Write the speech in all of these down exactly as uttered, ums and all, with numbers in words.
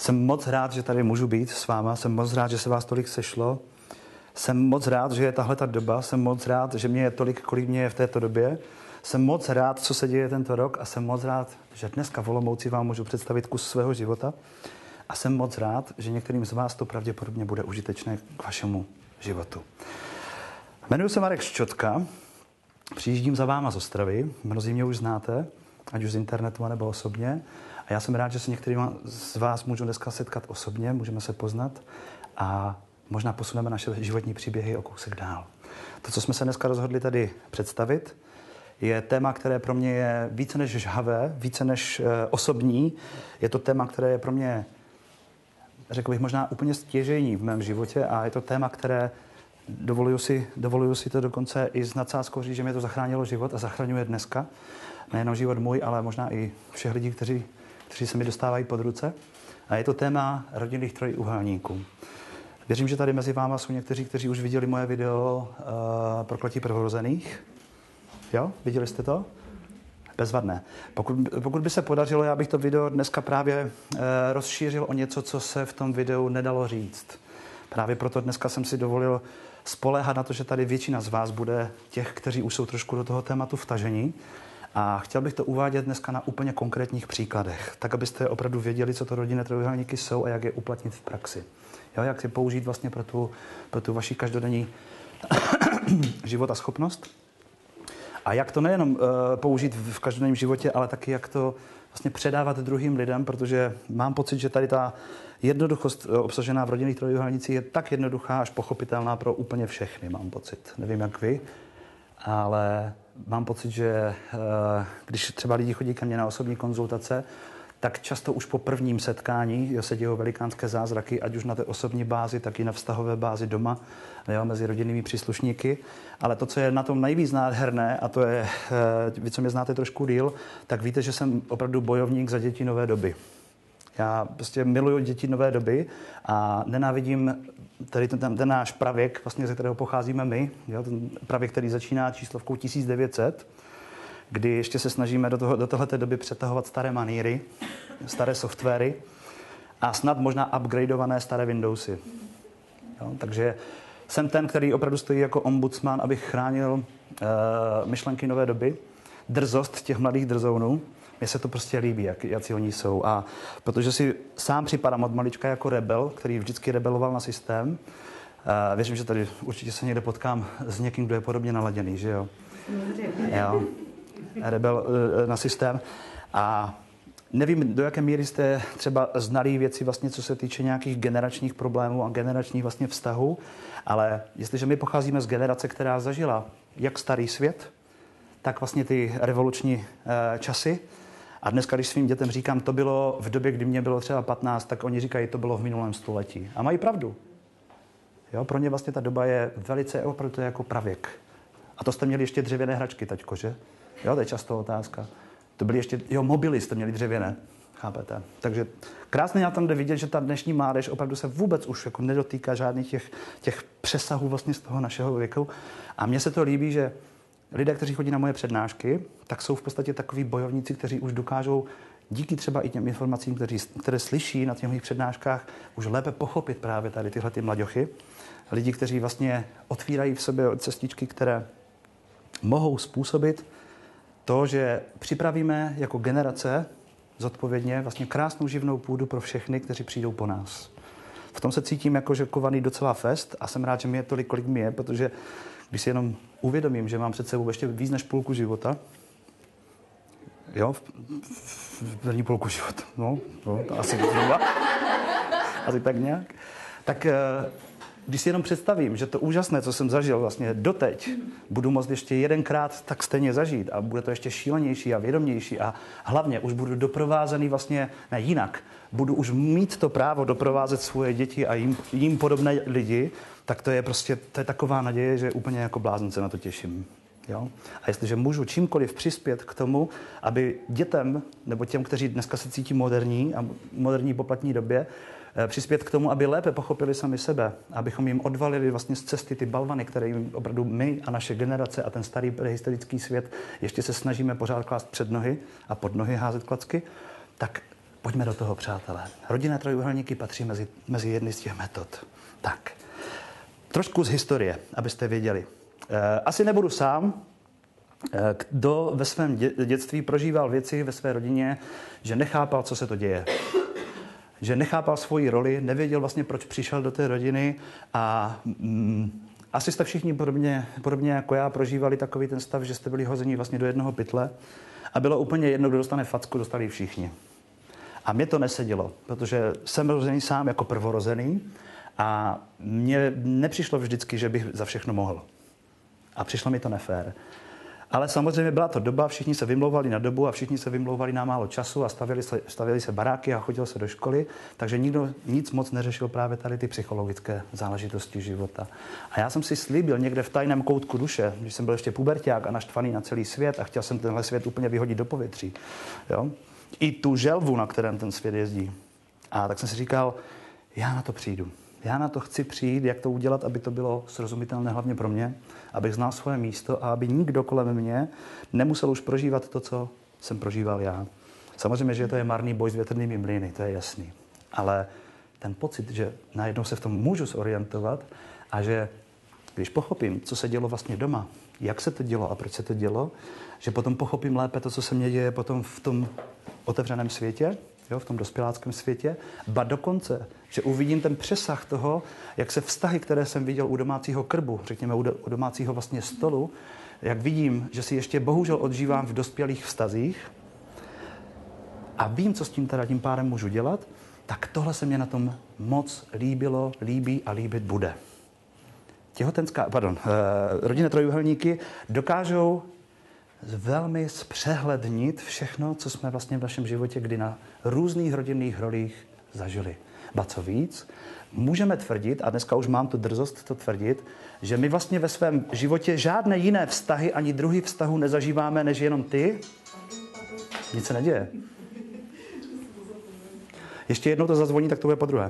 Jsem moc rád, že tady můžu být s váma, jsem moc rád, že se vás tolik sešlo. Jsem moc rád, že je tahle ta doba, jsem moc rád, že mě je tolik, kolik mě je v této době. Jsem moc rád, co se děje tento rok a jsem moc rád, že dneska v Olomouci vám můžu představit kus svého života. A jsem moc rád, že některým z vás to pravděpodobně bude užitečné k vašemu životu. Jmenuji se Marek Ščotka, přijíždím za váma z Ostravy, mnozí mě už znáte, ať už z internetu, nebo osobně. A já jsem rád, že se některým z vás můžu dneska setkat osobně, můžeme se poznat a možná posuneme naše životní příběhy o kousek dál. To, co jsme se dneska rozhodli tady představit, je téma, které pro mě je více než žhavé, více než e, osobní. Je to téma, které je pro mě, řekl bych, možná úplně stěžejní v mém životě a je to téma, které dovoluju si, dovoluju si to dokonce i s nadsázkou říct, že mě to zachránilo život a zachraňuje dneska. Nejenom život můj, ale možná i všech lidí, kteří, kteří se mi dostávají pod ruce. A je to téma rodinných trojúhelníků. Věřím, že tady mezi váma jsou někteří, kteří už viděli moje video uh, Prokletí prvorozených. Jo? Viděli jste to? Bezvadné. Pokud, pokud by se podařilo, já bych to video dneska právě uh, rozšířil o něco, co se v tom videu nedalo říct. Právě proto dneska jsem si dovolil spoléhat na to, že tady většina z vás bude těch, kteří už jsou trošku do toho tématu vtažení. A chtěl bych to uvádět dneska na úplně konkrétních příkladech, tak abyste opravdu věděli, co to rodinné trojúhelníky jsou a jak je uplatnit v praxi. Jo, jak si použít vlastně pro tu, pro tu vaši každodenní životaschopnost. A jak to nejenom uh, použít v každodenním životě, ale taky jak to vlastně předávat druhým lidem, protože mám pocit, že tady ta jednoduchost obsažená v rodinných trojúhelnících je tak jednoduchá až pochopitelná pro úplně všechny, mám pocit. Nevím, jak vy, ale mám pocit, že uh, když třeba lidi chodí ke mně na osobní konzultace, tak často už po prvním setkání jo, se dějou velikánské zázraky, ať už na té osobní bázi, tak i na vztahové bázi doma, jo, mezi rodinnými příslušníky. Ale to, co je na tom nejvíc nádherné, a to je, vy, co mě znáte trošku díl, tak víte, že jsem opravdu bojovník za děti nové doby. Já prostě miluju děti nové doby a nenávidím tady ten, ten, ten náš pravěk, vlastně, ze kterého pocházíme my, jo, ten pravěk, který začíná číslovkou tisíc devět set, kdy ještě se snažíme do, toho, do tohleté doby přetahovat staré maníry, staré softwary a snad možná upgradeované staré Windowsy. Jo, takže jsem ten, který opravdu stojí jako ombudsman, abych chránil uh, myšlenky nové doby, drzost těch mladých drzounů. Mně se to prostě líbí, jak, jací oni jsou. A protože si sám připadám od malička jako rebel, který vždycky rebeloval na systém. Uh, věřím, že tady určitě se někde potkám s někým, kdo je podobně naladěný, že jo? Jo. Rebel uh, na systém. A nevím, do jaké míry jste třeba znalí věci, vlastně, co se týče nějakých generačních problémů a generačních vlastně vztahů, ale jestliže my pocházíme z generace, která zažila jak starý svět, tak vlastně ty revoluční uh, časy. A dneska, když svým dětem říkám, to bylo v době, kdy mě bylo třeba patnáct, tak oni říkají, to bylo v minulém století. A mají pravdu. Jo, pro ně vlastně ta doba je velice, opravdu to je jako pravěk. A to jste měli ještě dřevěné hračky, taťko, že? Jo, to je často otázka. To byly ještě, jo, mobily jste měli dřevěné, chápete? Takže krásně na tom jde vidět, že ta dnešní mládež opravdu se vůbec už jako nedotýká žádných těch, těch přesahů vlastně z toho našeho věku. A mně se to líbí, že lidé, kteří chodí na moje přednášky, tak jsou v podstatě takoví bojovníci, kteří už dokážou díky třeba i těm informacím, kteří, které slyší na těch mých přednáškách, už lépe pochopit právě tady tyhle ty mlaďochy. Lidi, kteří vlastně otvírají v sobě cestičky, které mohou způsobit to, že připravíme jako generace zodpovědně vlastně krásnou živnou půdu pro všechny, kteří přijdou po nás. V tom se cítím jako, že kovaný docela fest a jsem rád, že mi je tolik, kolik mi je, protože když si jenom uvědomím, že mám před sebou ještě víc než půlku života, jo, v, v první půlku života, no, no to asi zhruba, asi tak nějak, tak když si jenom představím, že to úžasné, co jsem zažil vlastně doteď, budu moct ještě jedenkrát tak stejně zažít a bude to ještě šílenější a vědomější a hlavně už budu doprovázený vlastně, ne jinak, budu už mít to právo doprovázet svoje děti a jim, jim podobné lidi, tak to je prostě, to je taková naděje, že úplně jako blázen se na to těším. Jo? A jestliže můžu čímkoliv přispět k tomu, aby dětem, nebo těm, kteří dneska se cítí moderní a moderní poplatní době, přispět k tomu, aby lépe pochopili sami sebe, abychom jim odvalili vlastně z cesty ty balvany, které jim opravdu my a naše generace a ten starý prehistorický svět ještě se snažíme pořád klást před nohy a pod nohy házet klacky, tak Pojďme do toho, přátelé. Rodinné trojúhelníky patří mezi, mezi jedny z těch metod. Tak, trošku z historie, abyste věděli. E, asi nebudu sám, e, kdo ve svém dě, dětství prožíval věci ve své rodině, že nechápal, co se to děje. Že nechápal svoji roli, nevěděl vlastně, proč přišel do té rodiny a mm, asi jste všichni podobně, podobně jako já prožívali takový ten stav, že jste byli hozeni vlastně do jednoho pytle a bylo úplně jedno, kdo dostane facku, dostali všichni. A mě to nesedělo, protože jsem rozený sám jako prvorozený a mně nepřišlo vždycky, že bych za všechno mohl. A přišlo mi to nefér. Ale samozřejmě byla to doba, všichni se vymlouvali na dobu a všichni se vymlouvali na málo času a stavěli se, stavěli se baráky a chodilo se do školy, takže nikdo nic moc neřešil právě tady ty psychologické záležitosti života. A já jsem si slíbil někde v tajném koutku duše, když jsem byl ještě puberťák a naštvaný na celý svět a chtěl jsem tenhle svět úplně vyhodit do povětří. Jo? I tu želvu, na kterém ten svět jezdí. A tak jsem si říkal, já na to přijdu. Já na to chci přijít, jak to udělat, aby to bylo srozumitelné hlavně pro mě, abych znal svoje místo a aby nikdo kolem mě nemusel už prožívat to, co jsem prožíval já. Samozřejmě, že to je marný boj s větrnými mlyny, to je jasný. Ale ten pocit, že najednou se v tom můžu zorientovat a že když pochopím, co se dělo vlastně doma, jak se to dělo a proč se to dělo, že potom pochopím lépe to, co se mně děje potom v tom otevřeném světě, jo, v tom dospěláckém světě, ba dokonce, že uvidím ten přesah toho, jak se vztahy, které jsem viděl u domácího krbu, řekněme u, do, u domácího vlastně stolu, jak vidím, že si ještě bohužel odžívám v dospělých vztazích a vím, co s tím teda tím pádem můžu dělat, tak tohle se mě na tom moc líbilo, líbí a líbit bude. Těhotenská, pardon, eh, rodinné trojúhelníky dokážou velmi zpřehlednit všechno, co jsme vlastně v našem životě kdy na různých rodinných rolích zažili. Ba co víc, můžeme tvrdit, a dneska už mám tu drzost to tvrdit, že my vlastně ve svém životě žádné jiné vztahy ani druhý vztahu nezažíváme, než jenom ty. Nic se neděje. Ještě jednou to zazvoní, tak to bude po druhé.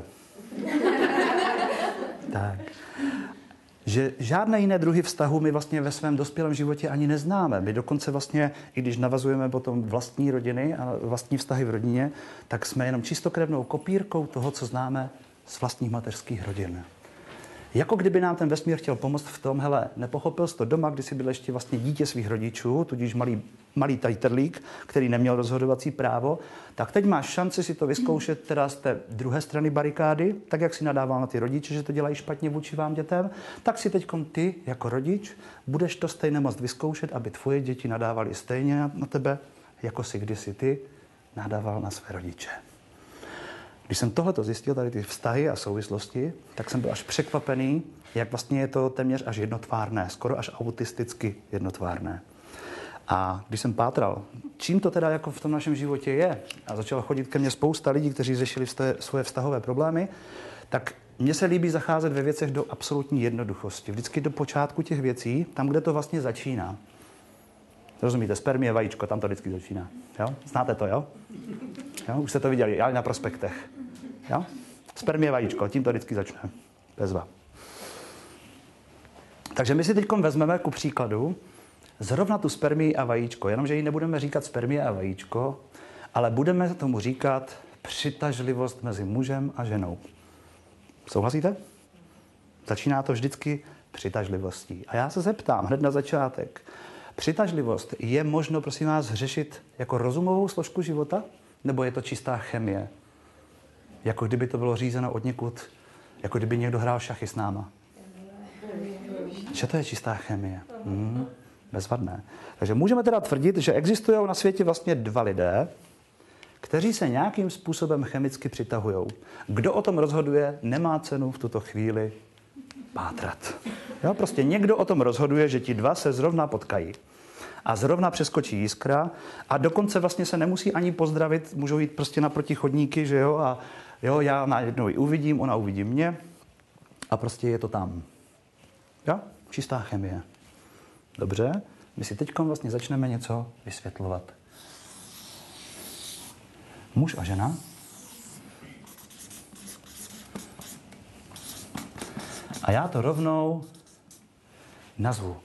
Tak. Že žádné jiné druhy vztahu my vlastně ve svém dospělém životě ani neznáme. My dokonce vlastně, i když navazujeme potom vlastní rodiny a vlastní vztahy v rodině, tak jsme jenom čistokrevnou kopírkou toho, co známe z vlastních mateřských rodin. Jako kdyby nám ten vesmír chtěl pomoct v tom, hele, nepochopil jsi to doma, kdy jsi byl ještě vlastně dítě svých rodičů, tudíž malý, malý tajtrlík, který neměl rozhodovací právo, tak teď máš šanci si to vyzkoušet teda z té druhé strany barikády, tak jak si nadával na ty rodiče, že to dělají špatně vůči vám dětem, tak si teďkom ty jako rodič budeš to stejně moct vyzkoušet, aby tvoje děti nadávali stejně na tebe, jako si kdysi ty nadával na své rodiče. Když jsem tohleto zjistil, tady ty vztahy a souvislosti, tak jsem byl až překvapený, jak vlastně je to téměř až jednotvárné, skoro až autisticky jednotvárné. A když jsem pátral, čím to teda jako v tom našem životě je, a začalo chodit ke mně spousta lidí, kteří řešili svoje vztahové problémy, tak mně se líbí zacházet ve věcech do absolutní jednoduchosti. Vždycky do počátku těch věcí, tam, kde to vlastně začíná. Rozumíte, spermie, vajíčko, tam to vždycky začíná. Jo? Znáte to, jo? Jo? Už jste to viděli, ale na prospektech. Jo? Spermie, vajíčko, tím to vždycky začne. Bezva. Takže my si teď vezmeme ku příkladu zrovna tu spermii a vajíčko, jenomže ji nebudeme říkat spermie a vajíčko, ale budeme tomu říkat přitažlivost mezi mužem a ženou. Souhlasíte? Začíná to vždycky přitažlivostí. A já se zeptám hned na začátek. Přitažlivost je možno, prosím vás, řešit jako rozumovou složku života? Nebo je to čistá chemie? Jako kdyby to bylo řízeno od někud, jako kdyby někdo hrál šachy s náma. Že to je čistá chemie? Hmm, bezvadné. Takže můžeme teda tvrdit, že existují na světě vlastně dva lidé, kteří se nějakým způsobem chemicky přitahují. Kdo o tom rozhoduje, nemá cenu v tuto chvíli pátrat. Jo, prostě někdo o tom rozhoduje, že ti dva se zrovna potkají. A zrovna přeskočí jiskra a dokonce vlastně se nemusí ani pozdravit, můžou jít prostě naproti chodníky, že jo, a jo, já najednou ji uvidím, ona uvidí mě a prostě je to tam. Jo, čistá chemie. Dobře, my si teď vlastně začneme něco vysvětlovat. Muž a žena a já to rovnou nazvu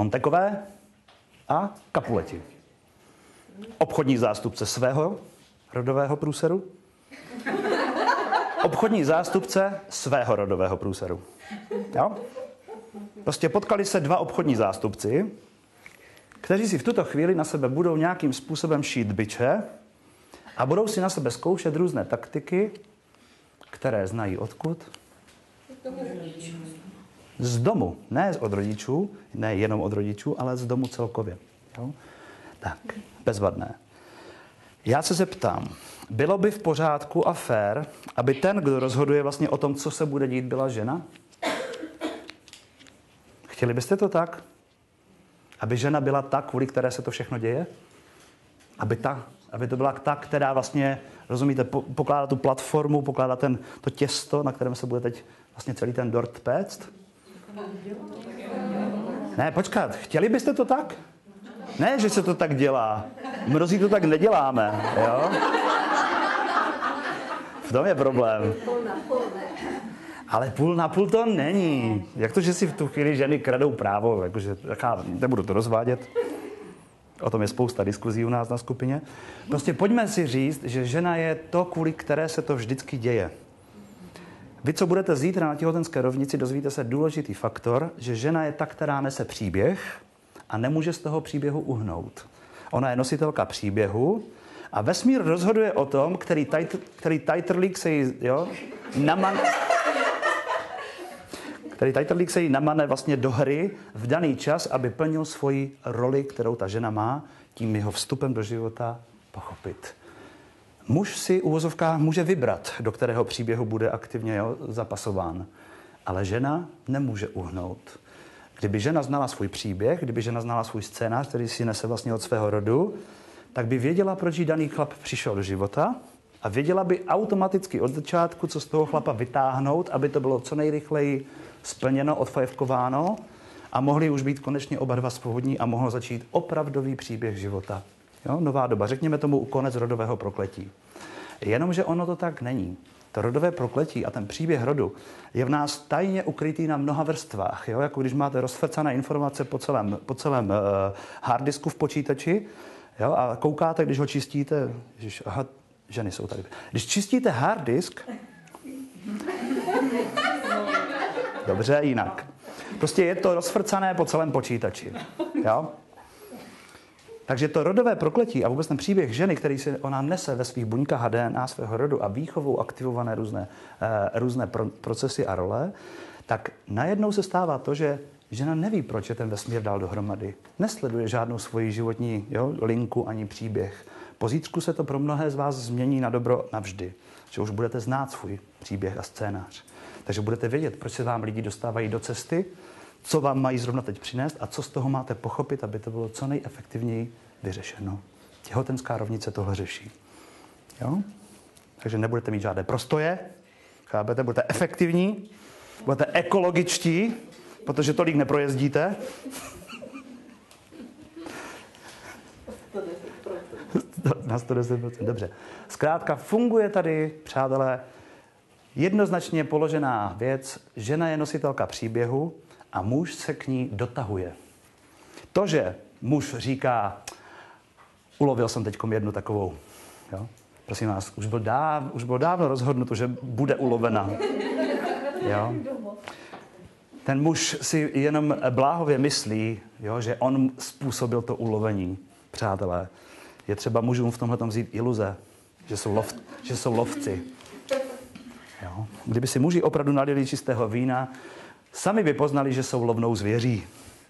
Montekové a Capuleti. Obchodní zástupce svého rodového průseru, obchodní zástupce svého rodového průseru. Jo? Prostě potkali se dva obchodní zástupci, kteří si v tuto chvíli na sebe budou nějakým způsobem šít biče a budou si na sebe zkoušet různé taktiky, které znají odkud? Z domu. Ne od rodičů, ne jenom od rodičů, ale z domu celkově. Jo? Tak, bezvadné. Já se zeptám, bylo by v pořádku a fér, aby ten, kdo rozhoduje vlastně o tom, co se bude dít, byla žena? Chtěli byste to tak? Aby žena byla ta, kvůli které se to všechno děje? Aby, ta, aby to byla ta, která vlastně, rozumíte, pokládá tu platformu, pokládá ten, to těsto, na kterém se bude teď vlastně celý ten dort péct? Ne, počkat, chtěli byste to tak? Ne, že se to tak dělá. Mnozí to tak neděláme, jo? V tom je problém. Ale půl na půl to není. Jak to, že si v tu chvíli ženy kradou právo? Jakože, já nebudu to rozvádět. O tom je spousta diskuzí u nás na skupině. Prostě pojďme si říct, že žena je to, kvůli které se to vždycky děje. Vy, co budete zítra na těhotenské rovnici, dozvíte se důležitý faktor, že žena je ta, která nese příběh a nemůže z toho příběhu uhnout. Ona je nositelka příběhu a vesmír rozhoduje o tom, který, tajt, který tajtrlík se jí, jo, naman, který tajtrlík se jí namane vlastně do hry v daný čas, aby plnil svoji roli, kterou ta žena má, tím jeho vstupem do života pochopit. Muž si u uvozovkách může vybrat, do kterého příběhu bude aktivně, jo, zapasován. Ale žena nemůže uhnout. Kdyby žena znala svůj příběh, kdyby žena znala svůj scénář, který si nese vlastně od svého rodu, tak by věděla, proč jí daný chlap přišel do života a věděla by automaticky od začátku, co z toho chlapa vytáhnout, aby to bylo co nejrychleji splněno, odfajfkováno a mohli už být konečně oba dva svobodní a mohl začít opravdový příběh života. Jo? Nová doba, řekněme tomu konec rodového prokletí. Jenomže ono to tak není. To rodové prokletí a ten příběh rodu je v nás tajně ukrytý na mnoha vrstvách. Jo? Jako když máte rozfrcané informace po celém, po celém uh, harddisku v počítači, jo? A koukáte, když ho čistíte, ježiš, aha, ženy jsou tady. Když čistíte harddisk, dobře, jinak. Prostě je to rozfrcané po celém počítači. Jo? Takže to rodové prokletí a vůbec ten příběh ženy, který si ona nese ve svých buňkách a D N A svého rodu a výchovou aktivované různé, eh, různé pro, procesy a role, tak najednou se stává to, že žena neví, proč je ten vesmír dal dohromady. Nesleduje žádnou svoji životní, jo, linku ani příběh. Po zítřku se to pro mnohé z vás změní na dobro navždy. Že už budete znát svůj příběh a scénář. Takže budete vědět, proč se vám lidi dostávají do cesty, co vám mají zrovna teď přinést a co z toho máte pochopit, aby to bylo co nejefektivněji vyřešeno. Těhotenská rovnice tohle řeší. Jo? Takže nebudete mít žádné prostoje, chápete? Budete efektivní, budete ekologičtí, protože tolik neprojezdíte. Na sto deset procent, dobře. Zkrátka funguje tady, přátelé, jednoznačně položená věc, žena je nositelka příběhu a muž se k ní dotahuje. To, že muž říká, ulovil jsem teďkom jednu takovou, jo? Prosím vás, už bylo, dáv, už bylo dávno rozhodnuto, že bude ulovena. Jo? Ten muž si jenom bláhově myslí, jo, že on způsobil to ulovení. Přátelé, je třeba mužům v tomhletom vzít iluze, že jsou, lov, že jsou lovci. Jo? Kdyby si muži opravdu nalili čistého vína, sami by poznali, že jsou lovnou zvěří.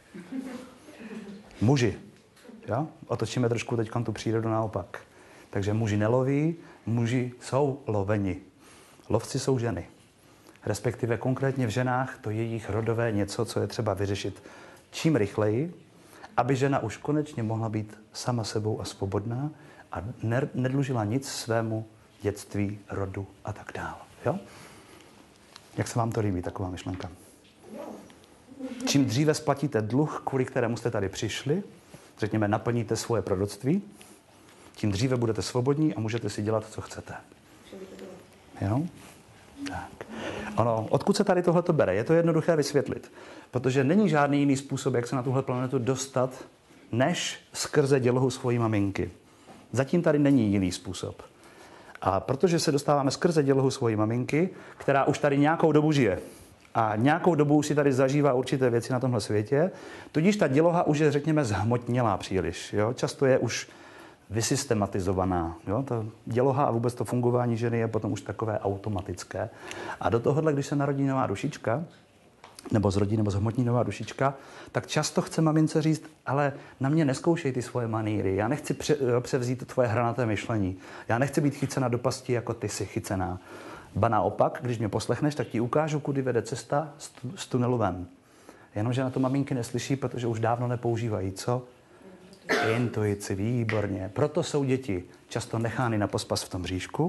Muži. Jo? Otočíme trošku teď tu přírodu naopak. Takže muži neloví, muži jsou loveni. Lovci jsou ženy. Respektive konkrétně v ženách to je jejich rodové něco, co je třeba vyřešit čím rychleji, aby žena už konečně mohla být sama sebou a svobodná a nedlužila nic svému dětství, rodu a tak dále. Jo? Jak se vám to líbí, taková myšlenka? Čím dříve splatíte dluh, kvůli kterému jste tady přišli, řekněme, naplníte svoje proroctví, tím dříve budete svobodní a můžete si dělat, co chcete. Jo? Tak. Ono, odkud se tady tohleto bere? Je to jednoduché vysvětlit. Protože není žádný jiný způsob, jak se na tuhle planetu dostat, než skrze dělohu svojí maminky. Zatím tady není jiný způsob. A protože se dostáváme skrze dělohu svojí maminky, která už tady nějakou dobu žije a nějakou dobu už si tady zažívá určité věci na tomhle světě, tudíž ta děloha už je, řekněme, zhmotnělá příliš. Jo? Často je už vysystematizovaná. Jo? Ta děloha a vůbec to fungování ženy je potom už takové automatické. A do tohohle, když se narodí nová dušička, nebo zrodí, nebo zhmotní nová dušička, tak často chce mamince říct, ale na mě neskoušej ty svoje manýry, já nechci pře- převzít tvoje hranaté myšlení, já nechci být chycena do pasti, jako ty jsi chycená. Ba naopak, když mě poslechneš, tak ti ukážu, kudy vede cesta z, tu- z tunelu ven. Jenomže na to maminky neslyší, protože už dávno nepoužívají, co? Intuici, výborně. Proto jsou děti často nechány na pospas v tom bříšku.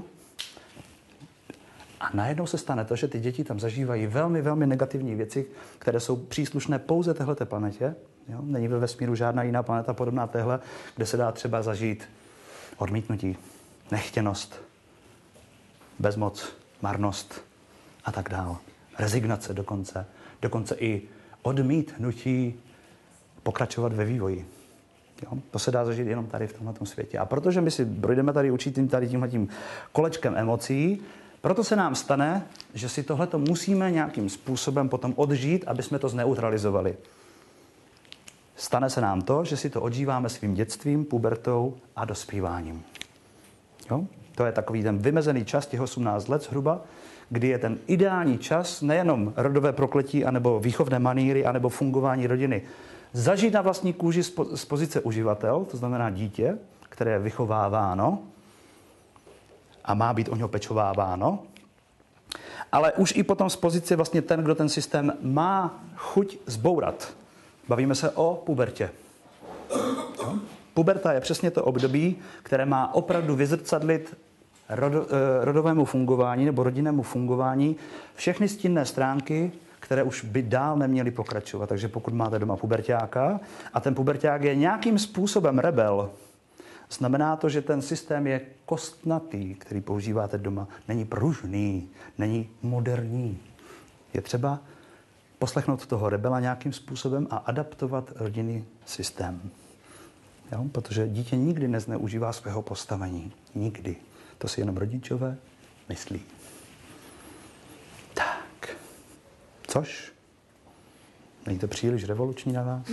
A najednou se stane to, že ty děti tam zažívají velmi, velmi negativní věci, které jsou příslušné pouze téhleté planetě. Jo? Není ve vesmíru žádná jiná planeta podobná téhle, kde se dá třeba zažít odmítnutí, nechtěnost, bezmoc, marnost a tak dále. Rezignace dokonce. Dokonce i odmítnutí pokračovat ve vývoji. Jo? To se dá zažít jenom tady v tomto světě. A protože my si projdeme tady určitým tady tímhletím kolečkem emocí, proto se nám stane, že si tohleto musíme nějakým způsobem potom odžít, aby jsme to zneutralizovali. Stane se nám to, že si to odžíváme svým dětstvím, pubertou a dospíváním. Jo? To je takový ten vymezený čas, těch osmnáct let zhruba, kdy je ten ideální čas nejenom rodové prokletí, anebo výchovné manýry, anebo fungování rodiny. Zažít na vlastní kůži z pozice uživatel, to znamená dítě, které je vychováváno, a má být o něho pečováváno, ale už i potom z pozice vlastně ten, kdo ten systém má chuť zbourat. Bavíme se o pubertě. Jo? Puberta je přesně to období, které má opravdu vyzrcadlit rodo, rodovému fungování nebo rodinnému fungování všechny stinné stránky, které už by dál neměly pokračovat. Takže pokud máte doma puberťáka a ten puberťák je nějakým způsobem rebel, znamená to, že ten systém je kostnatý, který používáte doma. Není pružný, není moderní. Je třeba poslechnout toho rebela nějakým způsobem a adaptovat rodinný systém. Jo? Protože dítě nikdy nezneužívá svého postavení. Nikdy. To si jenom rodičové myslí. Tak. Což? Není to příliš revoluční na vás?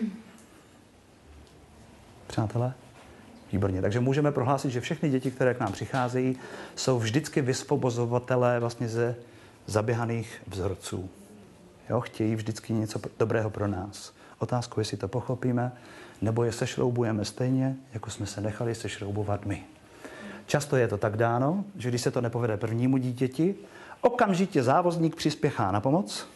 Přátelé? Výborně. Takže můžeme prohlásit, že všechny děti, které k nám přicházejí, jsou vždycky vysvobozovatelé vlastně ze zaběhaných vzorců. Jo? Chtějí vždycky něco dobrého pro nás. Otázku, jestli to pochopíme, nebo je sešroubujeme stejně, jako jsme se nechali sešroubovat my. Často je to tak dáno, že když se to nepovede prvnímu dítěti, okamžitě závozník přispěchá na pomoc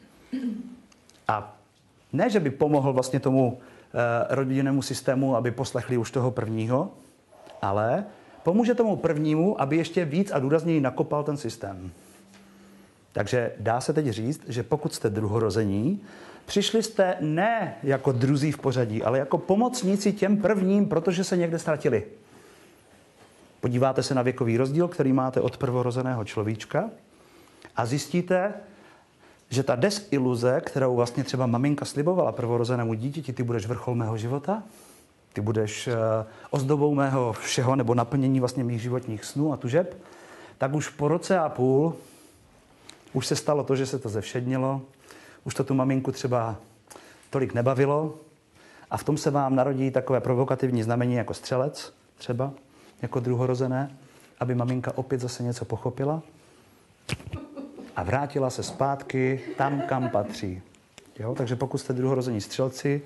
a ne, že by pomohl vlastně tomu eh, rodinnému systému, aby poslechli už toho prvního, ale pomůže tomu prvnímu, aby ještě víc a důrazněji nakopal ten systém. Takže dá se teď říct, že pokud jste druhorození, přišli jste ne jako druzí v pořadí, ale jako pomocníci těm prvním, protože se někde ztratili. Podíváte se na věkový rozdíl, který máte od prvorozeného človíčka a zjistíte, že ta desiluze, kterou vlastně třeba maminka slibovala prvorozenému dítěti, ty budeš vrchol mého života, ty budeš uh, ozdobou mého všeho nebo naplnění vlastně mých životních snů a tužeb, tak už po roce a půl už se stalo to, že se to zevšednilo, už to tu maminku třeba tolik nebavilo a v tom se vám narodí takové provokativní znamení jako střelec třeba, jako druhorozené, aby maminka opět zase něco pochopila a vrátila se zpátky tam, kam patří. Jo? Takže pokud jste druhorození střelci,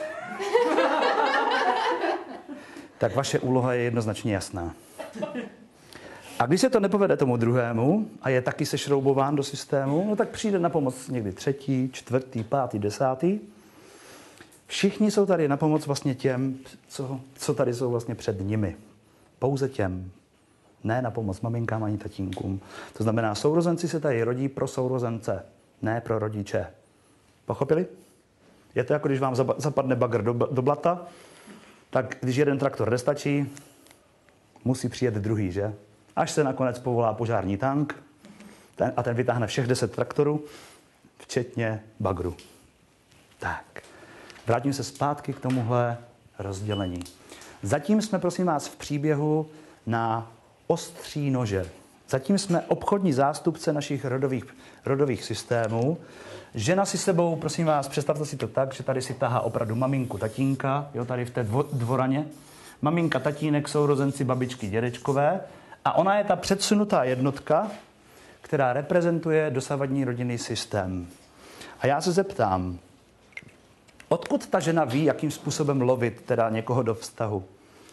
tak vaše úloha je jednoznačně jasná. A když se to nepovede tomu druhému a je taky sešroubován do systému, no tak přijde na pomoc někdy třetí, čtvrtý, pátý, desátý. Všichni jsou tady na pomoc vlastně těm, co, co tady jsou vlastně před nimi. Pouze těm. Ne na pomoc maminkám ani tatínkům. To znamená, sourozenci se tady rodí pro sourozence, ne pro rodiče. Pochopili? Je to jako když vám zapadne bagr do, do blata, tak když jeden traktor nestačí, musí přijet druhý, že? Až se nakonec povolá požární tank ten, a ten vytáhne všech deset traktorů, včetně bagru. Tak, vrátím se zpátky k tomuhle rozdělení. Zatím jsme, prosím vás, v příběhu na ostří nože. Zatím jsme obchodní zástupce našich rodových, rodových systémů. Žena si sebou, prosím vás, představte si to tak, že tady si tahá opravdu maminku, tatínka, jo, tady v té dvo, dvoraně. Maminka, tatínek, sourozenci, babičky, dědečkové. A ona je ta předsunutá jednotka, která reprezentuje dosavadní rodinný systém. A já se zeptám, odkud ta žena ví, jakým způsobem lovit teda někoho do vztahu?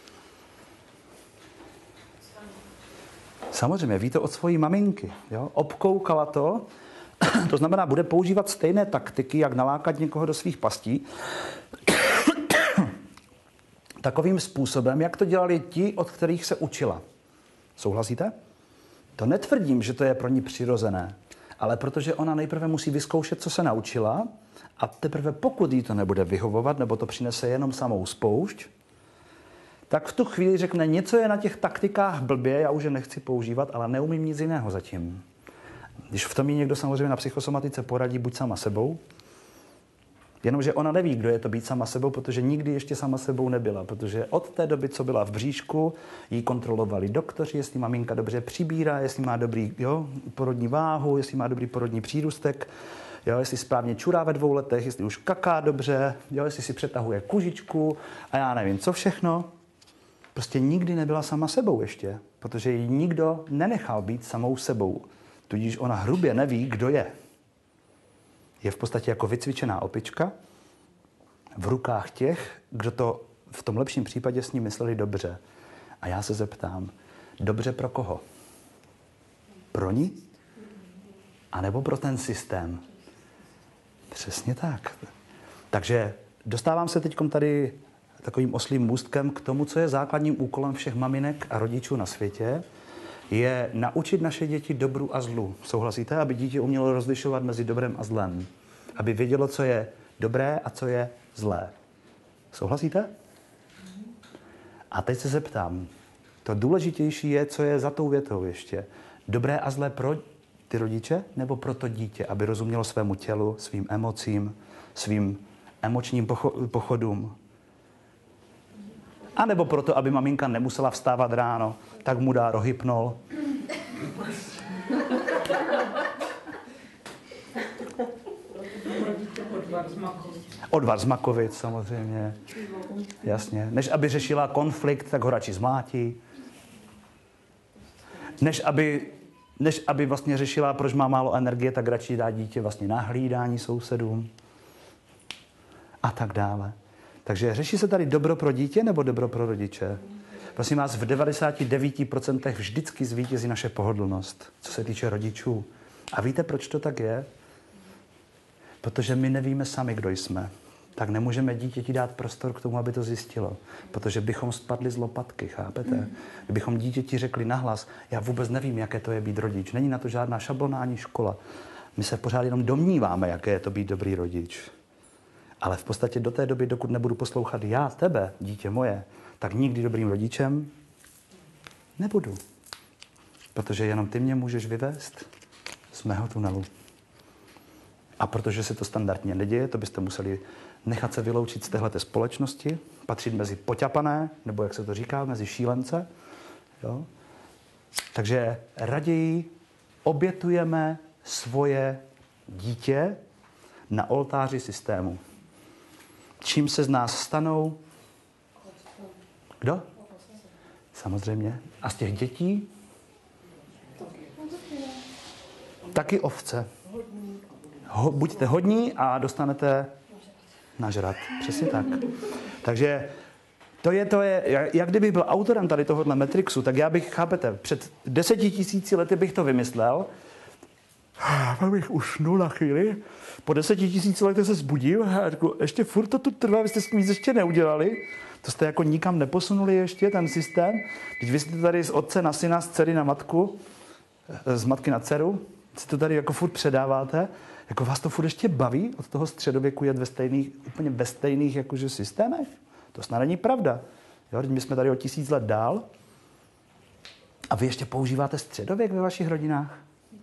Samozřejmě, ví to od svojí maminky. Jo? Obkoukala to, to znamená, bude používat stejné taktiky, jak nalákat někoho do svých pastí, takovým způsobem, jak to dělali ti, od kterých se učila. Souhlasíte? To netvrdím, že to je pro ní přirozené, ale protože ona nejprve musí vyzkoušet, co se naučila, a teprve pokud jí to nebude vyhovovat, nebo to přinese jenom samou spoušť, tak v tu chvíli řekne, něco je na těch taktikách blbě, já už je nechci používat, ale neumím nic jiného zatím. Když v tom jí někdo samozřejmě na psychosomatice poradí, buď sama sebou, jenomže ona neví, kdo je to být sama sebou, protože nikdy ještě sama sebou nebyla, protože od té doby, co byla v bříšku, jí kontrolovali doktoři, jestli maminka dobře přibírá, jestli má dobrý jo, porodní váhu, jestli má dobrý porodní přírůstek, jo, jestli správně čurá ve dvou letech, jestli už kaká dobře, jo, jestli si přetahuje kužičku a já nevím, co všechno. Prostě nikdy nebyla sama sebou ještě, protože ji nikdo nenechal být samou sebou. Tudíž ona hrubě neví, kdo je. Je v podstatě jako vycvičená opička v rukách těch, kdo to v tom lepším případě s ní mysleli dobře. A já se zeptám, dobře pro koho? Pro ní? A nebo pro ten systém? Přesně tak. Takže dostávám se teď tady takovým oslým můstkem k tomu, co je základním úkolem všech maminek a rodičů na světě, je naučit naše děti dobru a zlu. Souhlasíte? Aby dítě umělo rozlišovat mezi dobrem a zlem. Aby vědělo, co je dobré a co je zlé. Souhlasíte? A teď se zeptám. To důležitější je, co je za tou větou ještě. Dobré a zlé pro ty rodiče nebo pro to dítě, aby rozumělo svému tělu, svým emocím, svým emočním pochodům. A nebo proto, aby maminka nemusela vstávat ráno, tak mu dá rohypnol. Odvar z makovic, samozřejmě. Jasně. Než aby řešila konflikt, tak ho radši zmlátí. Než aby, než aby vlastně řešila, proč má málo energie, tak radši dá dítě vlastně na hlídání sousedům. A tak dále. Takže řeší se tady dobro pro dítě nebo dobro pro rodiče? Prosím vás, v devadesát devět procent vždycky zvítězí naše pohodlnost, co se týče rodičů. A víte, proč to tak je? Protože my nevíme sami, kdo jsme. Tak nemůžeme dítěti dát prostor k tomu, aby to zjistilo. Protože bychom spadli z lopatky, chápete? Kdybychom dítěti řekli nahlas, já vůbec nevím, jaké to je být rodič. Není na to žádná šablona ani škola. My se pořád jenom domníváme, jaké je to být dobrý rodič. Ale v podstatě do té doby, dokud nebudu poslouchat já tebe, dítě moje, tak nikdy dobrým rodičem nebudu. Protože jenom ty mě můžeš vyvést z mého tunelu. A protože se to standardně neděje, to byste museli nechat se vyloučit z téhleté společnosti, patřit mezi poťapané, nebo jak se to říká, mezi šílence. Jo? Takže raději obětujeme svoje dítě na oltáři systému. Čím se z nás stanou? Kdo? Samozřejmě. A z těch dětí? Taky ovce. Ho, buďte hodní a dostanete nažrat. Přesně tak. Takže to je, to je, jak, jak kdybych byl autorem tady tohohle Matrixu, tak já bych, chápete, před deseti tisíci lety bych to vymyslel, pak bych usnul na chvíli, po deseti tisíci letech se zbudil a řekl, ještě furt to tu trvá, vy jste s tím nic ještě neudělali, to jste jako nikam neposunuli ještě, ten systém, když vy jste tady z otce na syna, z dcery na matku, z matky na dceru, si to tady jako furt předáváte, jako vás to furt ještě baví od toho středověku jet ve stejných, úplně ve stejných jakože systémech? To snad není pravda. Jo, my jsme tady o tisíc let dál a vy ještě používáte středověk ve vašich rodinách?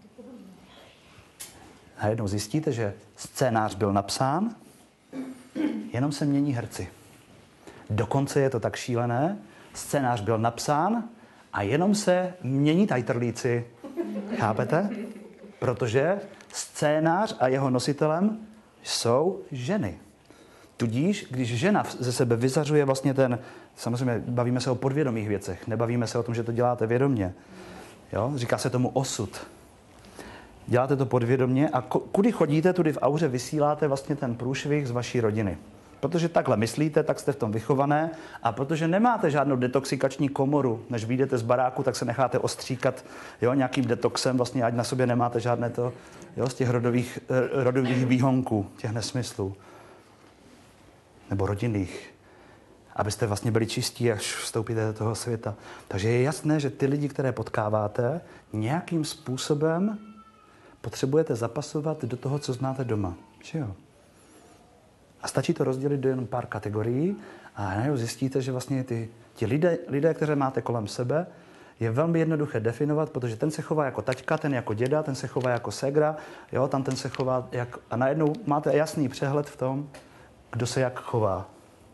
Najednou zjistíte, že scénář byl napsán, jenom se mění herci. Dokonce je to tak šílené, scénář byl napsán A jenom se mění tajtrlíci. Chápete? Protože scénář a jeho nositelem jsou ženy. Tudíž, když žena ze sebe vyzařuje vlastně ten, samozřejmě bavíme se o podvědomých věcech, nebavíme se o tom, že to děláte vědomě. Jo? Říká se tomu osud. Děláte to podvědomě a kudy chodíte, tudy v auře vysíláte vlastně ten průšvih z vaší rodiny. Protože takhle myslíte, tak jste v tom vychované a protože nemáte žádnou detoxikační komoru, než vyjdete z baráku, tak se necháte ostříkat, jo, nějakým detoxem, vlastně ať na sobě nemáte žádné to, jo, z těch rodových, rodových výhonků, těch nesmyslů. Nebo rodinných. Abyste vlastně byli čistí, až vstoupíte do toho světa. Takže je jasné, že ty lidi, které potkáváte, nějakým způsobem potřebujete zapasovat do toho, co znáte doma. Že jo? A stačí to rozdělit do jenom pár kategorií a najednou zjistíte, že vlastně ty, ti lidé, lidé, které máte kolem sebe, je velmi jednoduché definovat, protože ten se chová jako taťka, ten jako děda, ten se chová jako ségra, jo, tam ten se chová jak... A najednou máte jasný přehled v tom, kdo se jak chová.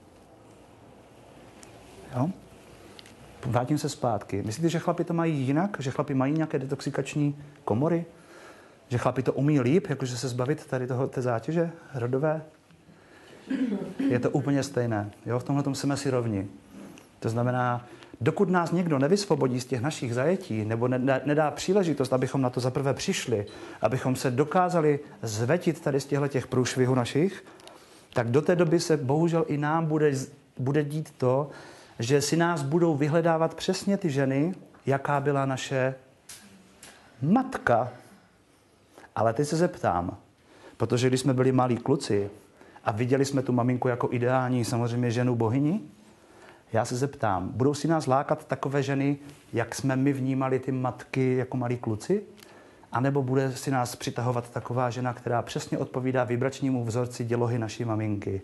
Jo? Vrátím se zpátky. Myslíte, že chlapi to mají jinak? Že chlapi mají nějaké detoxikační komory? Že chlapi to umí líp, jakože se zbavit tady toho, té zátěže rodové? Je to úplně stejné. Jo? V tomhle tom jsme si rovni. To znamená, dokud nás někdo nevysvobodí z těch našich zajetí, nebo nedá příležitost, abychom na to zaprvé přišli, abychom se dokázali zvetit tady z těchto průšvihů našich, tak do té doby se bohužel i nám bude, bude dít to, že si nás budou vyhledávat přesně ty ženy, jaká byla naše matka. Ale teď se zeptám, protože když jsme byli malí kluci a viděli jsme tu maminku jako ideální, samozřejmě ženu bohyni, já se zeptám, budou si nás lákat takové ženy, jak jsme my vnímali ty matky jako malí kluci? A nebo bude si nás přitahovat taková žena, která přesně odpovídá vibračnímu vzorci dělohy naší maminky?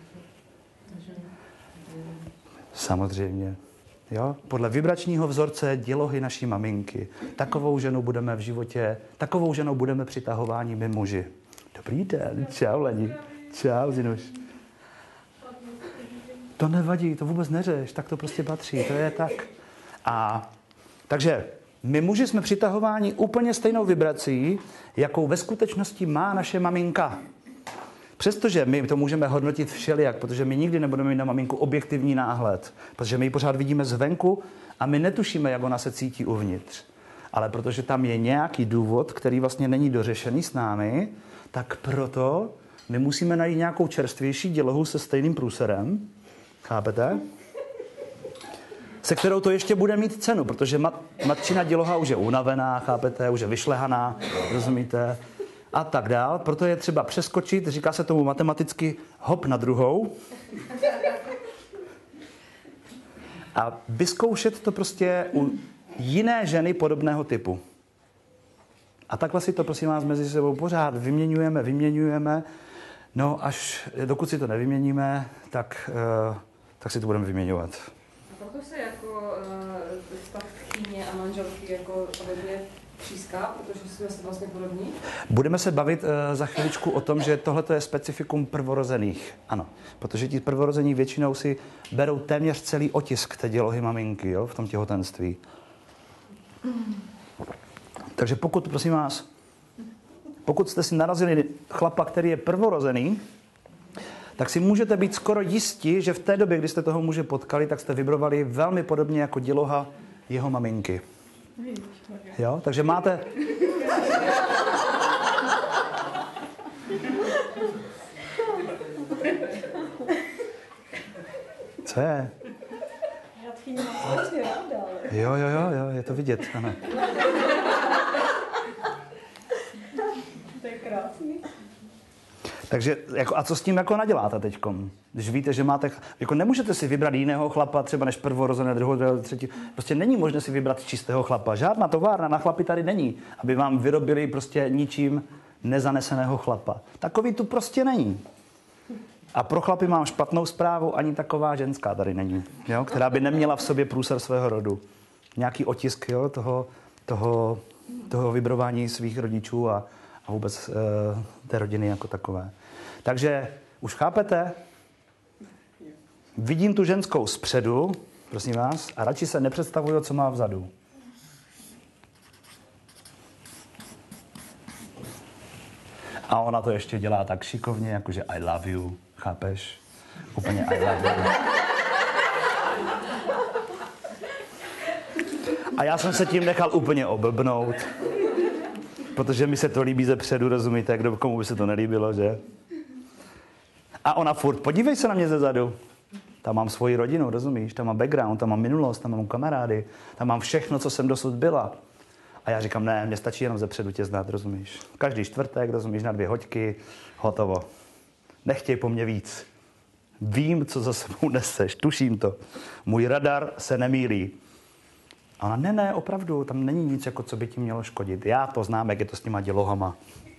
Samozřejmě. Jo? Podle vibračního vzorce dělohy naší maminky. Takovou ženu budeme v životě, takovou ženou budeme přitahováni my muži. Dobrý den, čau Leni. Čau Zinuš. To nevadí, to vůbec neřeš, tak to prostě patří, to je tak. A takže my muži jsme přitahováni úplně stejnou vibrací, jakou ve skutečnosti má naše maminka. Přestože my to můžeme hodnotit všelijak, protože my nikdy nebudeme mít na maminku objektivní náhled, protože my ji pořád vidíme zvenku a my netušíme, jak ona se cítí uvnitř. Ale protože tam je nějaký důvod, který vlastně není dořešený s námi, tak proto my musíme najít nějakou čerstvější dělohu se stejným průserem, chápete? Se kterou to ještě bude mít cenu, protože mat, matčina děloha už je unavená, chápete, už je vyšlehaná, rozumíte? A tak dál. Proto je třeba přeskočit, říká se tomu matematicky hop na druhou. A vyzkoušet to prostě u jiné ženy podobného typu. A takhle si to, prosím vás, mezi sebou pořád vyměňujeme, vyměňujeme. No, až dokud si to nevyměníme, tak, uh, tak si to budeme vyměňovat. A proto se jako uh, stav tchýně a manželky jako hodně tříská, protože jsme se vlastně podobní? Budeme se bavit uh, za chviličku o tom, že tohle je specifikum prvorozených. Ano, protože ti prvorození většinou si berou téměř celý otisk té dělohy maminky, jo, v tom těhotenství. Takže pokud, prosím vás, pokud jste si narazili chlapa, který je prvorozený, tak si můžete být skoro jistí, že v té době, kdy jste toho muže potkali, tak jste vibrovali velmi podobně jako děloha jeho maminky. Jo? Takže máte... Co je? Já tchýni mám strašně ráda, ale... Jo, jo, jo, jo, je to vidět, ano. To je krásný. Takže, jako, a co s tím jako naděláte teďkom? Když víte, že máte... Jako nemůžete si vybrat jiného chlapa, třeba než prvorozené, druhého, třetí. Prostě není možné si vybrat čistého chlapa. Žádná továrna na chlapy tady není, aby vám vyrobili prostě ničím nezaneseného chlapa. Takový tu prostě není. A pro chlapy mám špatnou zprávu, ani taková ženská tady není, jo? Která by neměla v sobě průser svého rodu. Nějaký otisk, jo? Toho, toho, toho vibrování svých rodičů a, a vůbec e, té rodiny jako takové. Takže už chápete? Vidím tu ženskou zpředu, prosím vás, a radši se nepředstavuju, co má vzadu. A ona to ještě dělá tak šikovně, jakože I love you, chápeš? Úplně I love you. A já jsem se tím nechal úplně oblbnout, protože mi se to líbí ze předu, rozumíte, kdo, komu by se to nelíbilo, že? A ona furt, podívej se na mě ze zadu. Tam mám svoji rodinu, rozumíš? Tam mám background, tam mám minulost, tam mám kamarády, tam mám všechno, co jsem dosud byla. A já říkám, ne, mně stačí jenom ze předu tě znát, rozumíš? Každý čtvrtek, rozumíš, na dvě hoďky, hotovo. Nechtěj po mně víc. Vím, co za sebou neseš, tuším to. Můj radar se nemýlí. A ona, ne, ne, opravdu, tam není nic, jako co by ti mělo škodit. Já to znám, jak je to s těma dělohama.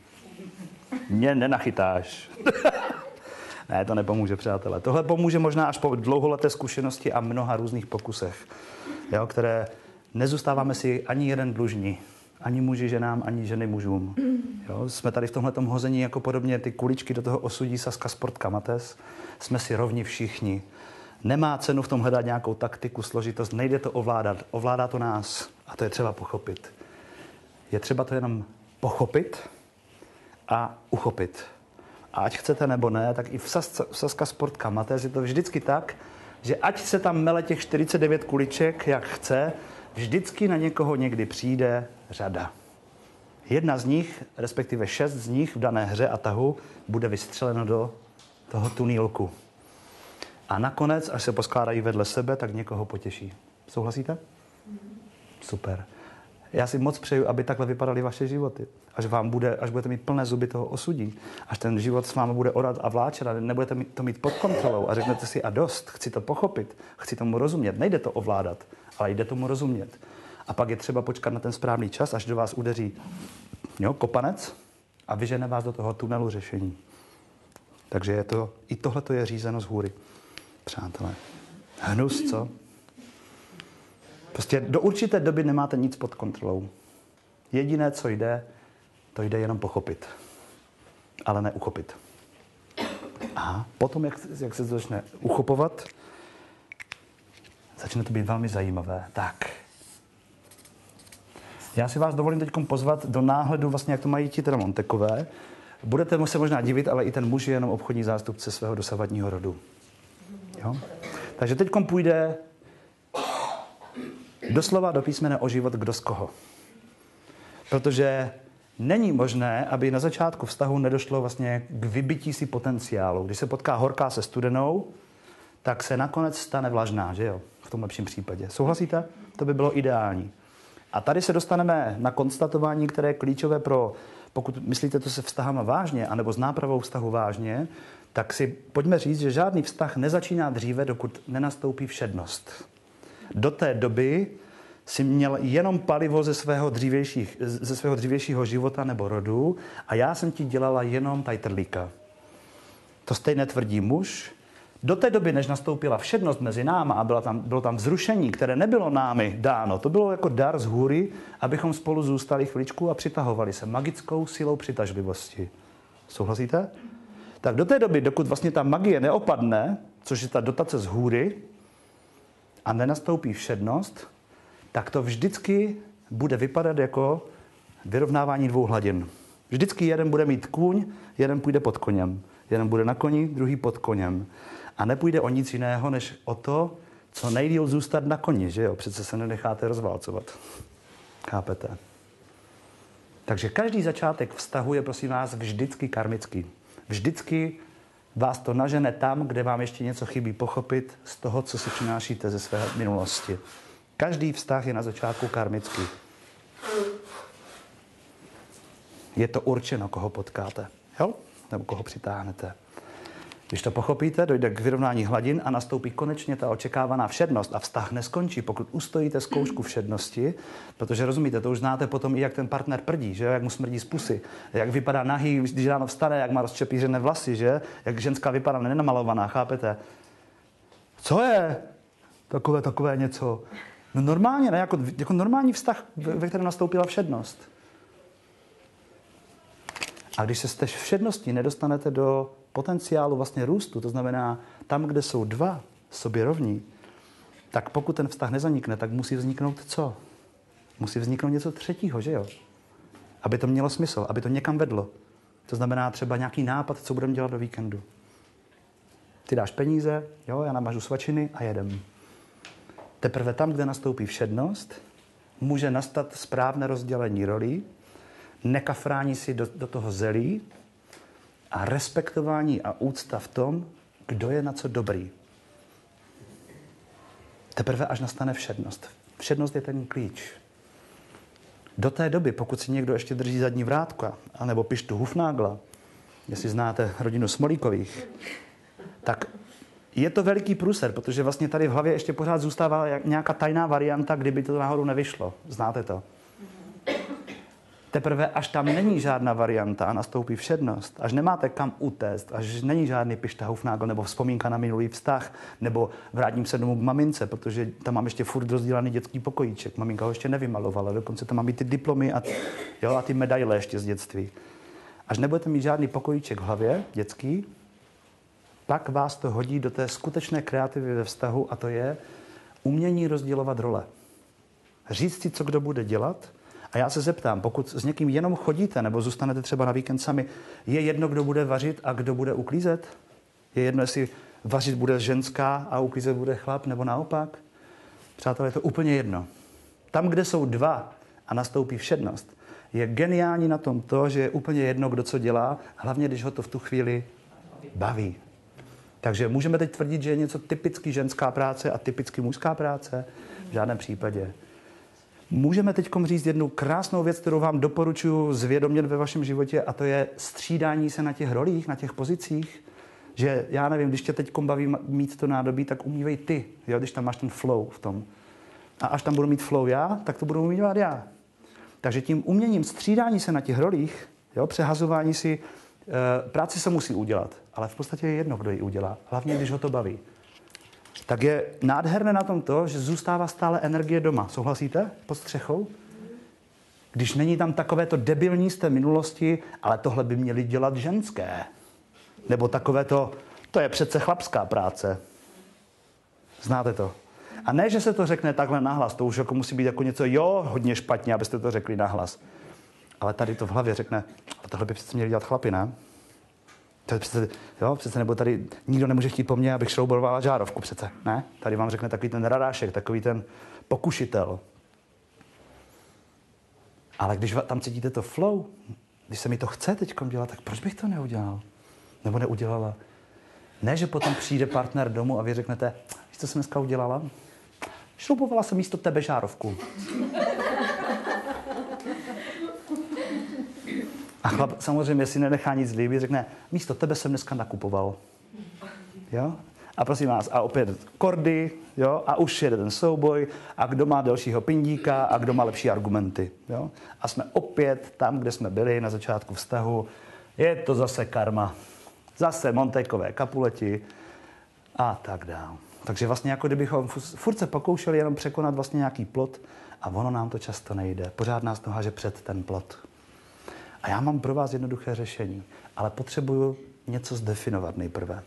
Mě nenachytáš. Ne, to nepomůže, přátelé. Tohle pomůže možná až po dlouholeté zkušenosti a mnoha různých pokusech, jo, které nezůstáváme si ani jeden dlužní. Ani muži ženám, ani ženy mužům. Jo, jsme tady v tomhletom hození jako podobně ty kuličky do toho osudí Saska Sportka Mates. Jsme si rovni všichni. Nemá cenu v tom hledat nějakou taktiku, složitost, nejde to ovládat. Ovládá to nás a to je třeba pochopit. Je třeba to jenom pochopit a uchopit. A ať chcete nebo ne, tak i v Saska Sportka Mates je to vždycky tak, že ať se tam mele těch čtyřicet devět kuliček, jak chce, vždycky na někoho někdy přijde řada. Jedna z nich, respektive šest z nich v dané hře a tahu, bude vystřeleno do toho tunýlku. A nakonec, až se poskládají vedle sebe, tak někoho potěší. Souhlasíte? Super. Já si moc přeju, aby takhle vypadaly vaše životy. Až vám bude, až budete mít plné zuby toho osudí, až ten život s vámi bude orat a vláčet a nebudete to mít pod kontrolou a řeknete si a dost, chci to pochopit, chci tomu rozumět. Nejde to ovládat, ale jde tomu rozumět. A pak je třeba počkat na ten správný čas, až do vás udeří jo, kopanec a vyžene vás do toho tunelu řešení. Takže je to, i tohle je řízeno z hůry. Přátelé. Hnus, co? Prostě do určité doby nemáte nic pod kontrolou. Jediné, co jde, to jde jenom pochopit. Ale ne uchopit. A potom, jak, jak se to začne uchopovat, začne to být velmi zajímavé. Tak. Já si vás dovolím teď pozvat do náhledu, vlastně, jak to mají ti teda Montekové. Budete se možná divit, ale i ten muž je jenom obchodní zástupce svého dosavadního rodu. Jo? Takže teď půjde doslova do písmene o život kdo z koho. Protože není možné, aby na začátku vztahu nedošlo vlastně k vybití si potenciálu. Když se potká horká se studenou, tak se nakonec stane vlažná, že jo? V tom lepším případě. Souhlasíte? To by bylo ideální. A tady se dostaneme na konstatování, které je klíčové pro, pokud myslíte to se vztahama vážně, anebo s nápravou vztahu vážně, tak si pojďme říct, že žádný vztah nezačíná dříve, dokud nenastoupí všednost. Do té doby si měl jenom palivo ze svého, ze svého dřívějšího života nebo rodu a já jsem ti dělala jenom tajtrlíka. To stejně tvrdí muž. Do té doby, než nastoupila všednost mezi náma a byla tam, bylo tam vzrušení, které nebylo námi dáno, to bylo jako dar z hůry, abychom spolu zůstali chviličku a přitahovali se magickou silou přitažlivosti. Souhlasíte? Tak do té doby, dokud vlastně ta magie neopadne, což je ta dotace z hůry, a nenastoupí všednost, tak to vždycky bude vypadat jako vyrovnávání dvou hladin. Vždycky jeden bude mít kůň, jeden půjde pod koněm. Jeden bude na koni, druhý pod koněm. A nepůjde o nic jiného, než o to, co nejdýl zůstat na koni, že jo? Přece se nenecháte rozválcovat. Chápete? Takže každý začátek vztahu je, prosím vás, vždycky karmický. Vždycky vás to nažene tam, kde vám ještě něco chybí pochopit z toho, co si přinášíte ze své minulosti. Každý vztah je na začátku karmický. Je to určeno, koho potkáte, jo? Nebo koho přitáhnete. Když to pochopíte, dojde k vyrovnání hladin a nastoupí konečně ta očekávaná všednost a vztah neskončí, pokud ustojíte zkoušku všednosti, protože rozumíte, to už znáte potom i jak ten partner prdí, že? Jak mu smrdí z pusy, jak vypadá nahý, když ráno vstane, jak má rozčepířené vlasy, že? Jak ženská vypadá nenamalovaná, chápete? Co je? Takové, takové něco. No normálně, ne? Jako, jako normální vztah, ve kterém nastoupila všednost. A když se z té všednosti nedostanete do potenciálu vlastně růstu, to znamená tam, kde jsou dva sobě rovní, tak pokud ten vztah nezanikne, tak musí vzniknout co? Musí vzniknout něco třetího, že jo? Aby to mělo smysl, aby to někam vedlo. To znamená třeba nějaký nápad, co budeme dělat do víkendu. Ty dáš peníze, jo, já namažu svačiny a jedem. Teprve tam, kde nastoupí všednost, může nastat správné rozdělení rolí, nekafrání si do, do toho zelí a respektování a úcta v tom, kdo je na co dobrý. Teprve až nastane všednost. Všednost je ten klíč. Do té doby, pokud si někdo ještě drží zadní vrátka, anebo pištu Hufnagla, jestli znáte rodinu Smolíkových, tak je to veliký průser, protože vlastně tady v hlavě ještě pořád zůstává nějaká tajná varianta, kdyby to náhodou nevyšlo. Znáte to? Teprve až tam není žádná varianta a nastoupí všednost, až nemáte kam utéct, až není žádný pišta Hufnagel nebo vzpomínka na minulý vztah, nebo vrátím se domů k mamince, protože tam mám ještě furt rozdělaný dětský pokojíček. Maminka ho ještě nevymalovala, dokonce tam mám i ty diplomy a, jo, a ty medaile ještě z dětství. Až nebudete mít žádný pokojíček v hlavě, dětský, pak vás to hodí do té skutečné kreativity ve vztahu a to je umění rozdělovat role. Říct si, co kdo bude dělat. A já se zeptám, pokud s někým jenom chodíte nebo zůstanete třeba na víkend sami, je jedno, kdo bude vařit a kdo bude uklízet? Je jedno, jestli vařit bude ženská a uklízet bude chlap nebo naopak? Přátelé, je to úplně jedno. Tam, kde jsou dva a nastoupí všednost, je geniální na tom to, že je úplně jedno, kdo co dělá, hlavně když ho to v tu chvíli baví. Takže můžeme teď tvrdit, že je něco typicky ženská práce a typicky mužská práce? V žádném případě. Můžeme teď říct jednu krásnou věc, kterou vám doporučuji zvědomět ve vašem životě, a to je střídání se na těch rolích, na těch pozicích. Že já nevím, když tě teď baví mít to nádobí, tak umívej ty, jo, když tam máš ten flow v tom. A až tam budu mít flow já, tak to budu umívat já. Takže tím uměním střídání se na těch rolích, jo, přehazování si, e, práci se musí udělat, ale v podstatě je jedno, kdo ji udělá, hlavně když ho to baví. Tak je nádherné na tom to, že zůstává stále energie doma. Souhlasíte? Pod střechou? Když není tam takové to debilní z té minulosti, ale tohle by měly dělat ženské. Nebo takové to, to je přece chlapská práce. Znáte to? A ne, že se to řekne takhle nahlas, to už jako musí být jako něco, jo, hodně špatně, abyste to řekli nahlas. Ale tady to v hlavě řekne, a tohle by přece měli dělat chlapi, ne? To je přece, jo, přece, nebo tady nikdo nemůže chtít po mně, abych šroubovala žárovku přece, ne? Tady vám řekne takový ten radášek, takový ten pokušitel. Ale když tam cítíte to flow, když se mi to chce teďkom dělat, tak proč bych to neudělal? Nebo neudělala? Ne, že potom přijde partner domů a vy řeknete, víš, co jsem dneska udělala? Šroubovala jsem místo tebe žárovku. A chlap samozřejmě si nenechá nic líbit, řekne, místo tebe jsem dneska nakupoval. Jo? A prosím vás, a opět kordy, jo? A už jede ten souboj, a kdo má delšího pindíka, a kdo má lepší argumenty. Jo? A jsme opět tam, kde jsme byli na začátku vztahu. Je to zase karma. Zase Montekové kapuleti a tak dál. Takže vlastně jako kdybychom furt se pokoušeli jenom překonat vlastně nějaký plot a ono nám to často nejde. Pořád nás to háže před ten plot. A já mám pro vás jednoduché řešení, ale potřebuju něco zdefinovat nejprve.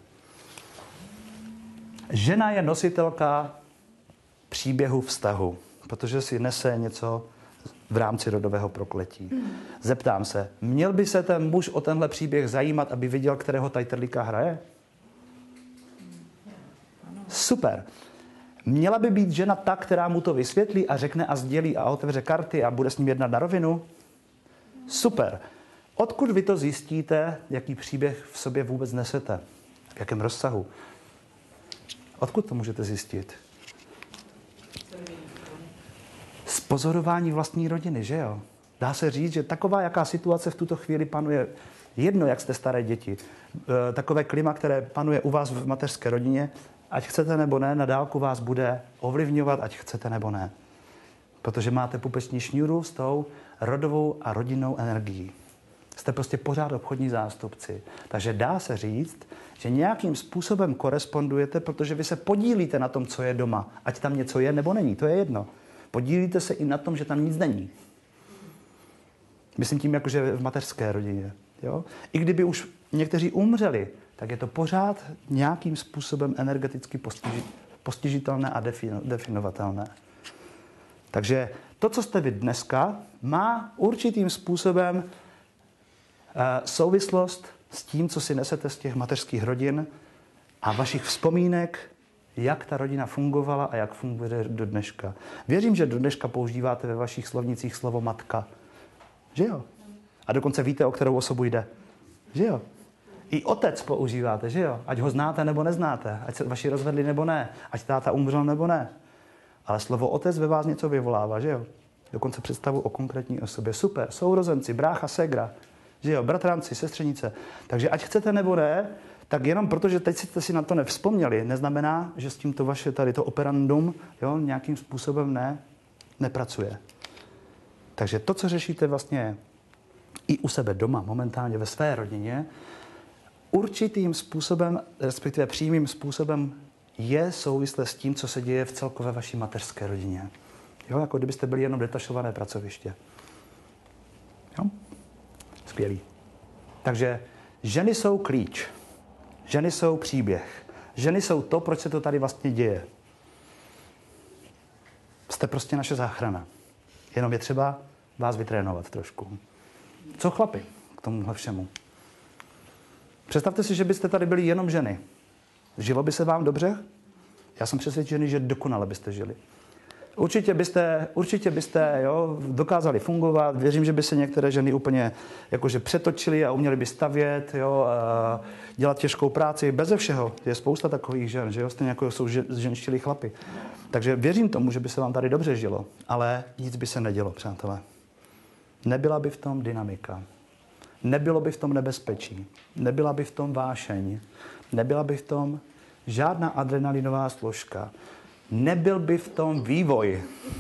Žena je nositelka příběhu vztahu, protože si nese něco v rámci rodového prokletí. Zeptám se, měl by se ten muž o tenhle příběh zajímat, aby viděl, kterého tajtrlíka hraje? Super. Měla by být žena ta, která mu to vysvětlí a řekne a sdělí a otevře karty a bude s ním jednat na rovinu? Super. Odkud vy to zjistíte, jaký příběh v sobě vůbec nesete? V jakém rozsahu? Odkud to můžete zjistit? Z pozorování vlastní rodiny, že jo? Dá se říct, že taková, jaká situace v tuto chvíli panuje, jedno, jak jste staré děti, takové klima, které panuje u vás v mateřské rodině, ať chcete nebo ne, na dálku vás bude ovlivňovat, ať chcete nebo ne. Protože máte pupeční šňůru s tou rodovou a rodinnou energií. Jste prostě pořád obchodní zástupci. Takže dá se říct, že nějakým způsobem korespondujete, protože vy se podílíte na tom, co je doma. Ať tam něco je nebo není, to je jedno. Podílíte se i na tom, že tam nic není. Myslím tím, jakože v mateřské rodině. Jo? I kdyby už někteří umřeli, tak je to pořád nějakým způsobem energeticky postiži- postižitelné a definovatelné. Takže to, co jste vy dneska, má určitým způsobem souvislost s tím, co si nesete z těch mateřských rodin a vašich vzpomínek, jak ta rodina fungovala a jak funguje do dneška. Věřím, že do dneška používáte ve vašich slovnicích slovo matka. Že jo? A dokonce víte, o kterou osobu jde. Že jo? I otec používáte, že jo? Ať ho znáte nebo neznáte, ať se vaši rozvedli nebo ne, ať táta umřel nebo ne. Ale slovo otec ve vás něco vyvolává, že jo? Dokonce představu o konkrétní osobě. Super, sourozenci, brácha, ségra, že jo? Bratranci, sestřenice. Takže ať chcete nebo ne, tak jenom protože teď jste si na to nevzpomněli, neznamená, že s tímto vaše tady to operandum, jo, nějakým způsobem ne, nepracuje. Takže to, co řešíte vlastně i u sebe doma, momentálně ve své rodině, určitým způsobem, respektive přímým způsobem, je souvislé s tím, co se děje v celkové vaší mateřské rodině. Jo, jako kdybyste byli jenom detašované pracoviště. Jo? Skvělý. Takže ženy jsou klíč. Ženy jsou příběh. Ženy jsou to, proč se to tady vlastně děje. Jste prostě naše záchrana. Jenom je třeba vás vytrénovat trošku. Co chlapi k tomuhle všemu? Představte si, že byste tady byli jenom ženy. Žilo by se vám dobře? Já jsem přesvědčený, že dokonale byste žili. Určitě byste, určitě byste jo, dokázali fungovat. Věřím, že by se některé ženy úplně jakože přetočily a uměly by stavět, jo, a dělat těžkou práci. Beze všeho. Je spousta takových žen, že jo, stejně jako jsou ženštili chlapi. Takže věřím tomu, že by se vám tady dobře žilo, ale nic by se nedělo, přátelé. Nebyla by v tom dynamika. Nebylo by v tom nebezpečí. Nebyla by v tom vášeň. Nebyla by v tom žádná adrenalinová složka. Nebyl by v tom vývoj.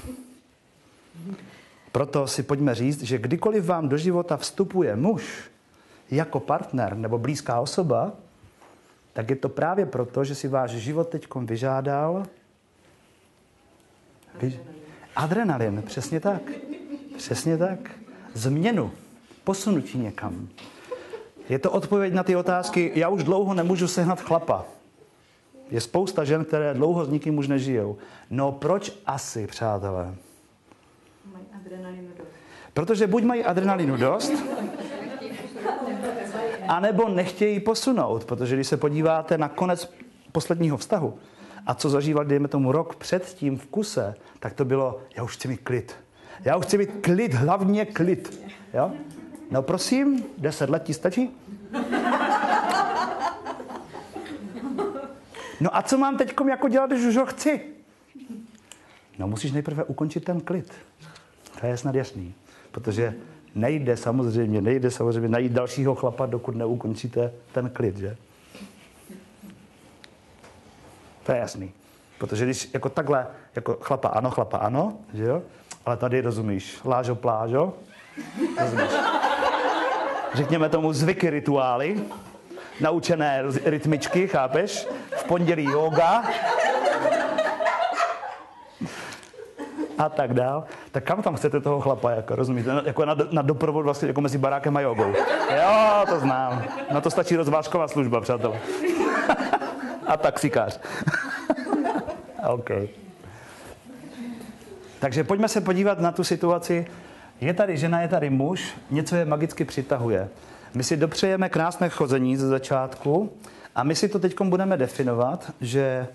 Proto si pojďme říct, že kdykoliv vám do života vstupuje muž jako partner nebo blízká osoba, tak je to právě proto, že si váš život teďkom vyžádal Vyž... adrenalin. Přesně tak. Přesně tak. Změnu. Posunutí někam. Je to odpověď na ty otázky, já už dlouho nemůžu sehnat chlapa. Je spousta žen, které dlouho s nikým už nežijou. No proč asi, přátelé? Mají adrenalinu dost. Protože buď mají adrenalinu dost, anebo nechtějí posunout. Protože když se podíváte na konec posledního vztahu a co zažívali, dejme tomu rok předtím v kuse, tak to bylo, já už chci mít klid. Já už chci mít klid, hlavně klid. Jo? No prosím, deset let ti stačí? No a co mám teďkom jako dělat, když už ho chci? No musíš nejprve ukončit ten klid. To je snad jasný. Protože nejde samozřejmě, nejde samozřejmě najít dalšího chlapa, dokud neukončíte ten klid, že? To je jasný. Protože když jako takhle, jako chlapa ano, chlapa ano, že jo? Ale tady rozumíš, lážo, plážo, rozumíš? Řekněme tomu zvyky, rituály, naučené rytmičky, chápeš? V pondělí yoga a tak dál. Tak kam tam chcete toho chlapa, jako, rozumíte? Jako na, na doprovod vlastně jako mezi barákem a jogou. Jo, to znám. Na to stačí rozvážková služba, přátelé. A taxikář. OK. Takže pojďme se podívat na tu situaci. Je tady žena, je tady muž, něco je magicky přitahuje. My si dopřejeme krásné chození ze začátku a my si to teď budeme definovat, že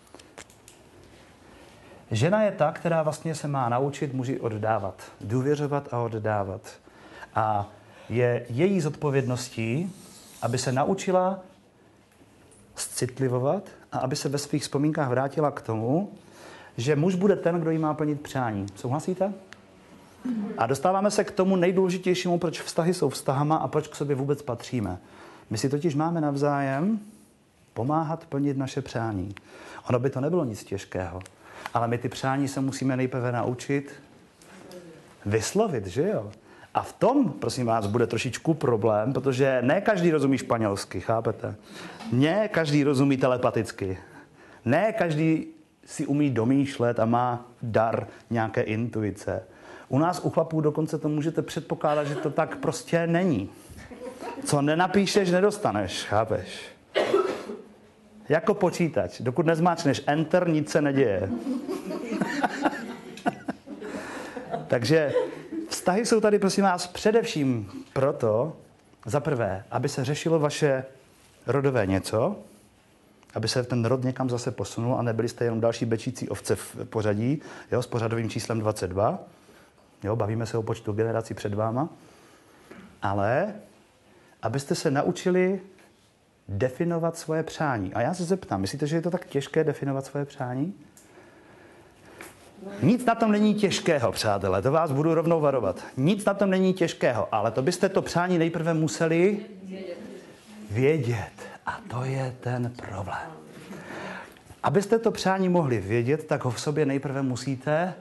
žena je ta, která vlastně se má naučit muži oddávat, důvěřovat a oddávat. A je její zodpovědností, aby se naučila citlivovat a aby se ve svých vzpomínkách vrátila k tomu, že muž bude ten, kdo jí má plnit přání. Souhlasíte? A dostáváme se k tomu nejdůležitějšímu, proč vztahy jsou vztahama a proč k sobě vůbec patříme. My si totiž máme navzájem pomáhat plnit naše přání. Ono by to nebylo nic těžkého, ale my ty přání se musíme nejprve naučit vyslovit, že jo? A v tom, prosím vás, bude trošičku problém, protože ne každý rozumí španělsky, chápete? Ne každý rozumí telepaticky. Ne každý si umí domýšlet a má dar nějaké intuice. U nás, u chlapů, dokonce to můžete předpokládat, že to tak prostě není. Co nenapíšeš, nedostaneš, chápeš? Jako počítač. Dokud nezmáčneš enter, nic se neděje. Takže vztahy jsou tady, prosím vás, především proto, za prvé, aby se řešilo vaše rodové něco, aby se ten rod někam zase posunul a nebyli jste jenom další bečící ovce v pořadí, jo, s pořadovým číslem dvacet dva. Jo, bavíme se o počtu generací před váma. Ale abyste se naučili definovat svoje přání. A já se zeptám, myslíte, že je to tak těžké definovat svoje přání? Nic na tom není těžkého, přátelé, to vás budu rovnou varovat. Nic na tom není těžkého, ale to byste to přání nejprve museli vědět. A to je ten problém. Abyste to přání mohli vědět, tak ho v sobě nejprve musíte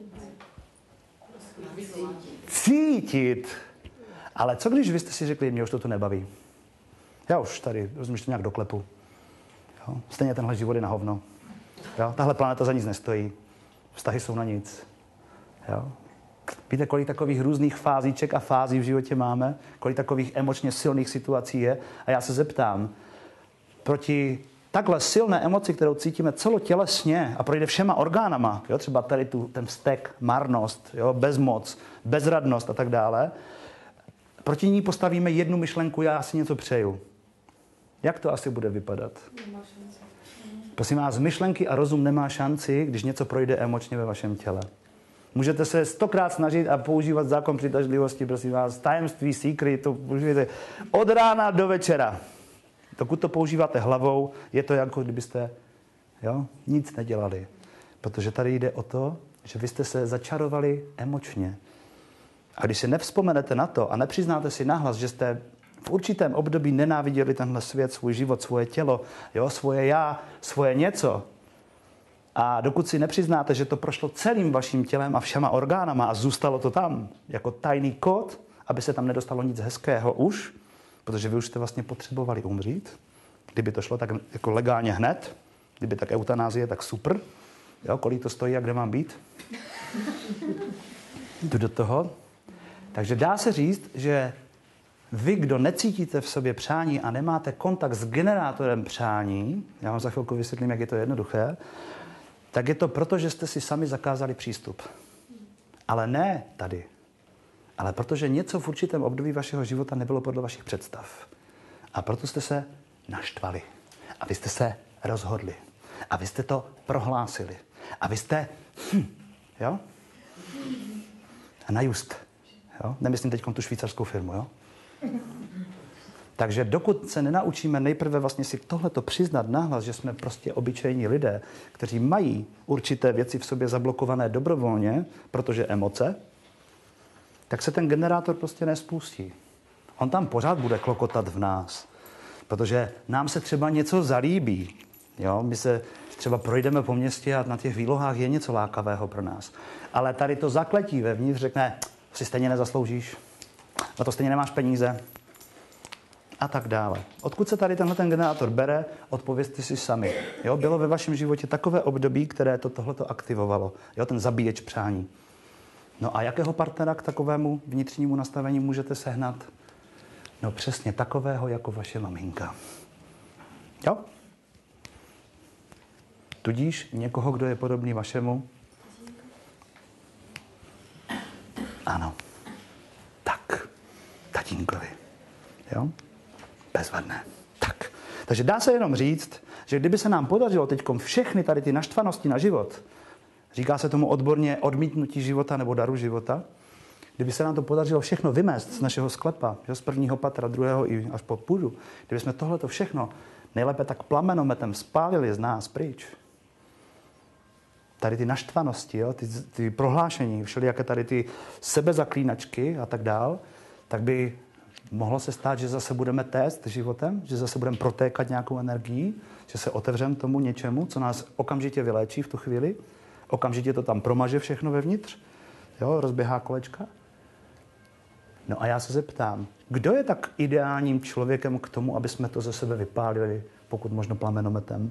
cítit. Ale co když vy jste si řekli, mě už to tu nebaví? Já už tady, rozumíš, to nějak doklepu. Jo? Stejně tenhle život je na hovno. Jo? Tahle planeta za nic nestojí. Vztahy jsou na nic. Jo? Víte, kolik takových různých fázíček a fází v životě máme? Kolik takových emočně silných situací je? A já se zeptám, proti takhle silné emoci, kterou cítíme celotělesně a projde všema orgánama, jo? Třeba tady tu, ten vztek, marnost, jo? Bezmoc, bezradnost a tak dále, proti ní postavíme jednu myšlenku, já si něco přeju. Jak to asi bude vypadat? Prosím vás, myšlenky a rozum nemá šanci, když něco projde emočně ve vašem těle. Můžete se stokrát snažit a používat zákon přitažlivosti, prosím vás, tajemství, secret, to použijete od rána do večera. Dokud to používáte hlavou, je to jako kdybyste jo, nic nedělali. Protože tady jde o to, že vy jste se začarovali emočně. A když si nevzpomenete na to a nepřiznáte si nahlas, že jste v určitém období nenáviděli tenhle svět, svůj život, svoje tělo, jo, svoje já, svoje něco. A dokud si nepřiznáte, že to prošlo celým vaším tělem a všema orgánama a zůstalo to tam jako tajný kód, aby se tam nedostalo nic hezkého už, protože vy už jste vlastně potřebovali umřít. Kdyby to šlo tak jako legálně hned, kdyby tak eutanázie, tak super. Jo, kolik to stojí a kde mám být? Jdu do toho. Takže dá se říct, že vy, kdo necítíte v sobě přání a nemáte kontakt s generátorem přání, já vám za chvilku vysvětlím, jak je to jednoduché, tak je to proto, že jste si sami zakázali přístup. Ale ne tady. Ale protože něco v určitém období vašeho života nebylo podle vašich představ. A proto jste se naštvali. A vy jste se rozhodli. A vy jste to prohlásili. A vy jste... Hm, jo? A na just. Jo? Nemyslím teď tu švýcarskou firmu, jo? Takže dokud se nenaučíme nejprve vlastně si tohleto přiznat nahlas, že jsme prostě obyčejní lidé, kteří mají určité věci v sobě zablokované dobrovolně, protože emoce, tak se ten generátor prostě nespustí. On tam pořád bude klokotat v nás, protože nám se třeba něco zalíbí. Jo? My se třeba projdeme po městě a na těch výlohách je něco lákavého pro nás. Ale tady to zakletí vevnitř řekne, si stejně nezasloužíš, na to stejně nemáš peníze a tak dále. Odkud se tady tenhle ten generátor bere, odpovězte si sami. Jo? Bylo ve vašem životě takové období, které to tohleto aktivovalo. Jo? Ten zabíječ přání. No a jakého partnera k takovému vnitřnímu nastavení můžete sehnat? No přesně takového jako vaše maminka. Jo? Tudíž někoho, kdo je podobný vašemu? Ano. Tak. Tatínkovi. Jo? Bezvadné. Tak. Takže dá se jenom říct, že kdyby se nám podařilo teďkom všechny tady ty naštvanosti na život, říká se tomu odborně odmítnutí života nebo daru života, kdyby se nám to podařilo všechno vymést z našeho sklepa, jo, z prvního patra, druhého i až po půdu, kdyby jsme tohleto všechno nejlépe tak plamenometem spálili z nás pryč, tady ty naštvanosti, jo, ty, ty prohlášení, všelijaké tady ty sebezaklínačky a tak dál, tak by mohlo se stát, že zase budeme téct životem, že zase budeme protékat nějakou energií, že se otevřeme tomu něčemu, co nás okamžitě vyléčí v tu chvíli, okamžitě to tam promaže všechno vevnitř, jo, rozběhá kolečka. No a já se zeptám, kdo je tak ideálním člověkem k tomu, aby jsme to ze sebe vypálili, pokud možno plamenometem?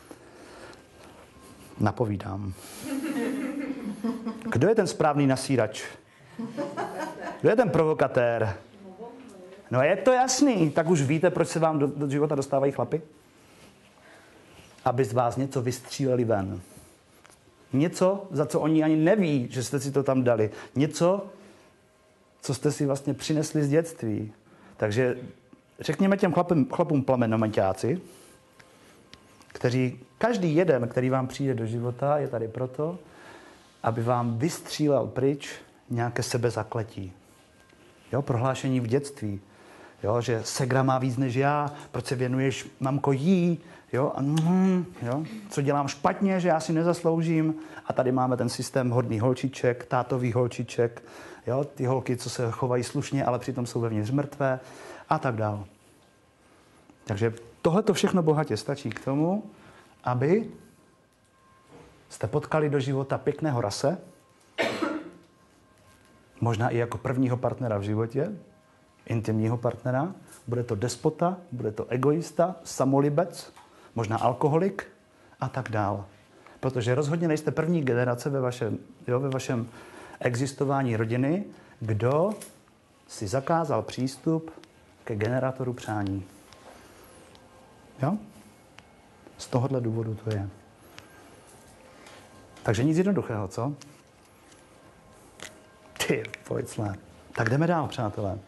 Napovídám. Kdo je ten správný nasírač? Kdo je ten provokatér? No je to jasný, tak už víte, proč se vám do, do života dostávají chlapy? aby z vás něco vystříleli ven. Něco, za co oni ani neví, že jste si to tam dali. Něco, co jste si vlastně přinesli z dětství. Takže řekněme těm chlapům, chlapům plamenomaťáci, kteří, každý jeden, který vám přijde do života, je tady proto, aby vám vystřílel pryč nějaké sebezakletí. Jo, prohlášení v dětství. Jo, že segra má víc než já, proč se věnuješ, mamko, jí, jo, a mm, jo, co dělám špatně, že já si nezasloužím. A tady máme ten systém hodný holčiček, tátový holčiček, jo, ty holky, co se chovají slušně, ale přitom jsou vevnitř mrtvé a tak dál. Takže tohle to všechno bohatě stačí k tomu, aby jste potkali do života pěkného rase, možná i jako prvního partnera v životě, intimního partnera, bude to despota, bude to egoista, samolibec, možná alkoholik a tak dál. Protože rozhodně nejste první generace ve vašem, jo, ve vašem existování rodiny, kdo si zakázal přístup ke generátoru přání. Jo? Z tohohle důvodu to je. Takže nic jednoduchého, co? Ty, pojďme. Tak jdeme dál, přátelé.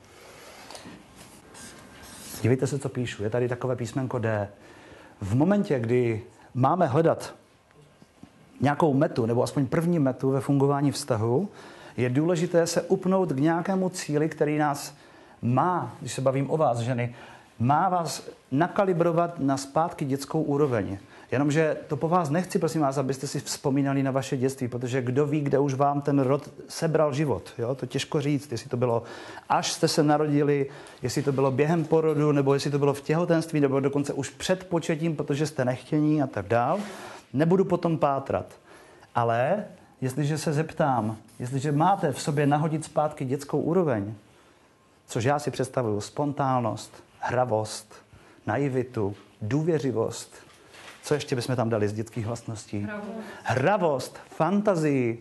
Dívejte se, co píšu. Je tady takové písmenko D. V momentě, kdy máme hledat nějakou metu, nebo aspoň první metu ve fungování vztahu, je důležité se upnout k nějakému cíli, který nás má, když se bavím o vás, ženy, má vás nakalibrovat na zpátky dětskou úroveň. Jenomže to po vás nechci, prosím vás, abyste si vzpomínali na vaše dětství, protože kdo ví, kde už vám ten rod sebral život. Jo? To těžko říct, jestli to bylo, až jste se narodili, jestli to bylo během porodu, nebo jestli to bylo v těhotenství, nebo dokonce už před početím, protože jste nechtění a tak dál. Nebudu potom pátrat. Ale jestliže se zeptám, jestliže máte v sobě nahodit zpátky dětskou úroveň, což já si představuju, spontánnost, hravost, naivitu, důvěřivost. Co ještě bychom tam dali z dětských vlastností? Hravost, Hravost, fantazii,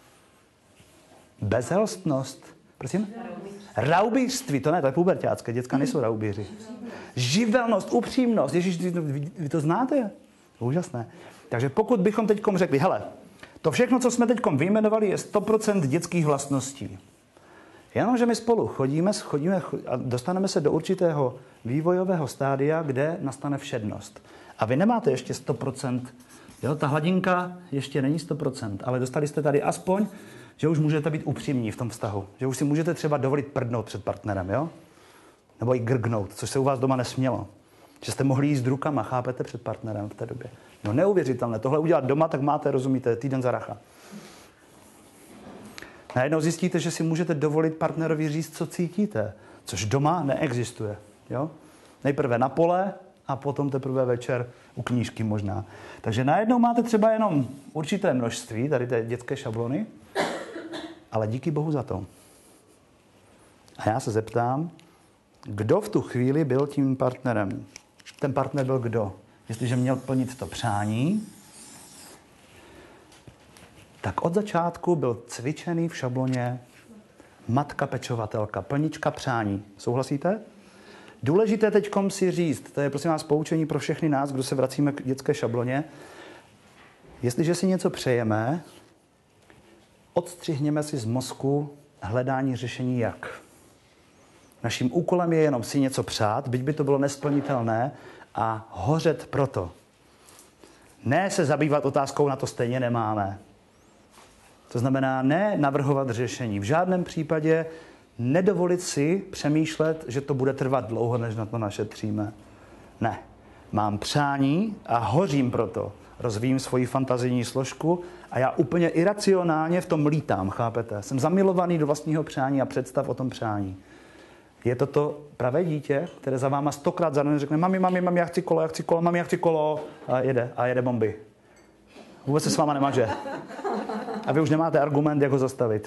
bezhelstnost. Prosím? Raubířství, to ne, to je puberťácké, děcka nejsou raubíři. Živelnost, upřímnost, ježiš, vy, vy to znáte? Úžasné. Takže pokud bychom teďkom řekli, hele, to všechno, co jsme teďkom vyjmenovali, je sto procent dětských vlastností. Jenomže my spolu chodíme, chodíme a dostaneme se do určitého vývojového stádia, kde nastane všednost. A vy nemáte ještě sto procent, jo, ta hladinka ještě není sto procent, ale dostali jste tady aspoň, že už můžete být upřímní v tom vztahu. Že už si můžete třeba dovolit prdnout před partnerem, jo? Nebo i grgnout, což se u vás doma nesmělo. Že jste mohli jíst rukama, chápete, před partnerem v té době. No neuvěřitelné, tohle udělat doma, tak máte, rozumíte, týden za racha. Najednou zjistíte, že si můžete dovolit partnerovi říct, co cítíte, což doma neexistuje. Jo? Nejprve na pole a potom teprve večer u knížky možná. Takže najednou máte třeba jenom určité množství, tady ty dětské šablony, ale díky Bohu za to. A já se zeptám, kdo v tu chvíli byl tím partnerem? Ten partner byl kdo? Jestliže měl plnit to přání, tak od začátku byl cvičený v šabloně matka pečovatelka, plnička přání. Souhlasíte? Důležité teďkom si říct, to je prosím vás poučení pro všechny nás, kdo se vracíme k dětské šabloně. Jestliže si něco přejeme, odstřihněme si z mozku hledání řešení jak. Naším úkolem je jenom si něco přát, byť by to bylo nesplnitelné, a hořet proto. Ne se zabývat otázkou, na to stejně nemáme. To znamená ne navrhovat řešení. V žádném případě nedovolit si přemýšlet, že to bude trvat dlouho, než na to našetříme. Ne. Mám přání a hořím proto. Rozvíjím svoji fantazijní složku a já úplně iracionálně v tom lítám, chápete? Jsem zamilovaný do vlastního přání a představ o tom přání. Je to to pravé dítě, které za váma stokrát za den řekne mami, mami, mami, já chci kolo, já chci kolo, mami, já chci kolo a jede, a jede bomby. Vůbec se s váma nemaže. A vy už nemáte argument, jak ho zastavit.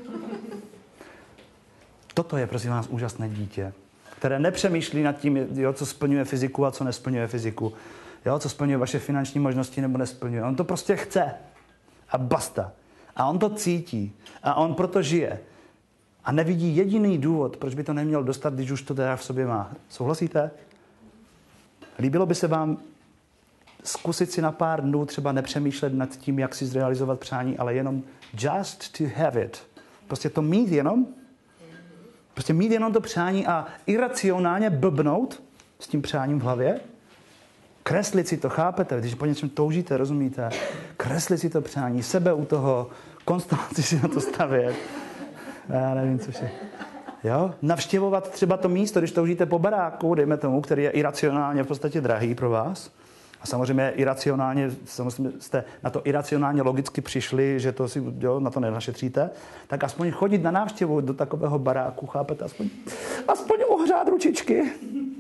Toto je, prosím vás, úžasné dítě, které nepřemýšlí nad tím, jo, co splňuje fyziku a co nesplňuje fyziku. Jo, co splňuje vaše finanční možnosti nebo nesplňuje. On to prostě chce. A basta. A on to cítí. A on proto žije. A nevidí jediný důvod, proč by to neměl dostat, když už to teda v sobě má. Souhlasíte? Líbilo by se vám zkusit si na pár dnů třeba nepřemýšlet nad tím, jak si zrealizovat přání, ale jenom just to have it. Prostě to mít jenom, prostě mít jenom to přání a iracionálně blbnout s tím přáním v hlavě, kreslit si to, chápete? Když po něčem toužíte, rozumíte? Kreslit si to přání, sebe u toho, konstelaci si na to stavět. Já nevím, co je. Jo? Navštěvovat třeba to místo, když toužíte po baráku, dejme tomu, který je iracionálně v podstatě drahý pro vás. A samozřejmě iracionálně, samozřejmě jste na to iracionálně logicky přišli, že to si, jo, na to nenašetříte, tak aspoň chodit na návštěvu do takového baráku, chápete? Aspoň, aspoň ohřát ručičky.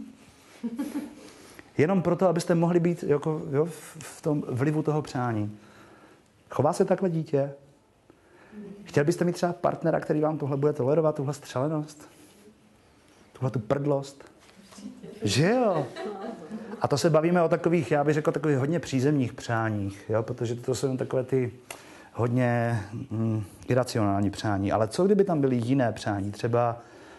Jenom proto, abyste mohli být jako, jo, v tom vlivu toho přání. Chová se takhle dítě? Chtěl byste mít třeba partnera, který vám tohle bude tolerovat, tuhle střelenost? Tuhle tu prdlost? Že jo? A to se bavíme o takových, já bych řekl, takových hodně přízemních přáních, jo? Protože to jsou takové ty hodně mm, iracionální přání. Ale co kdyby tam byly jiné přání? Třeba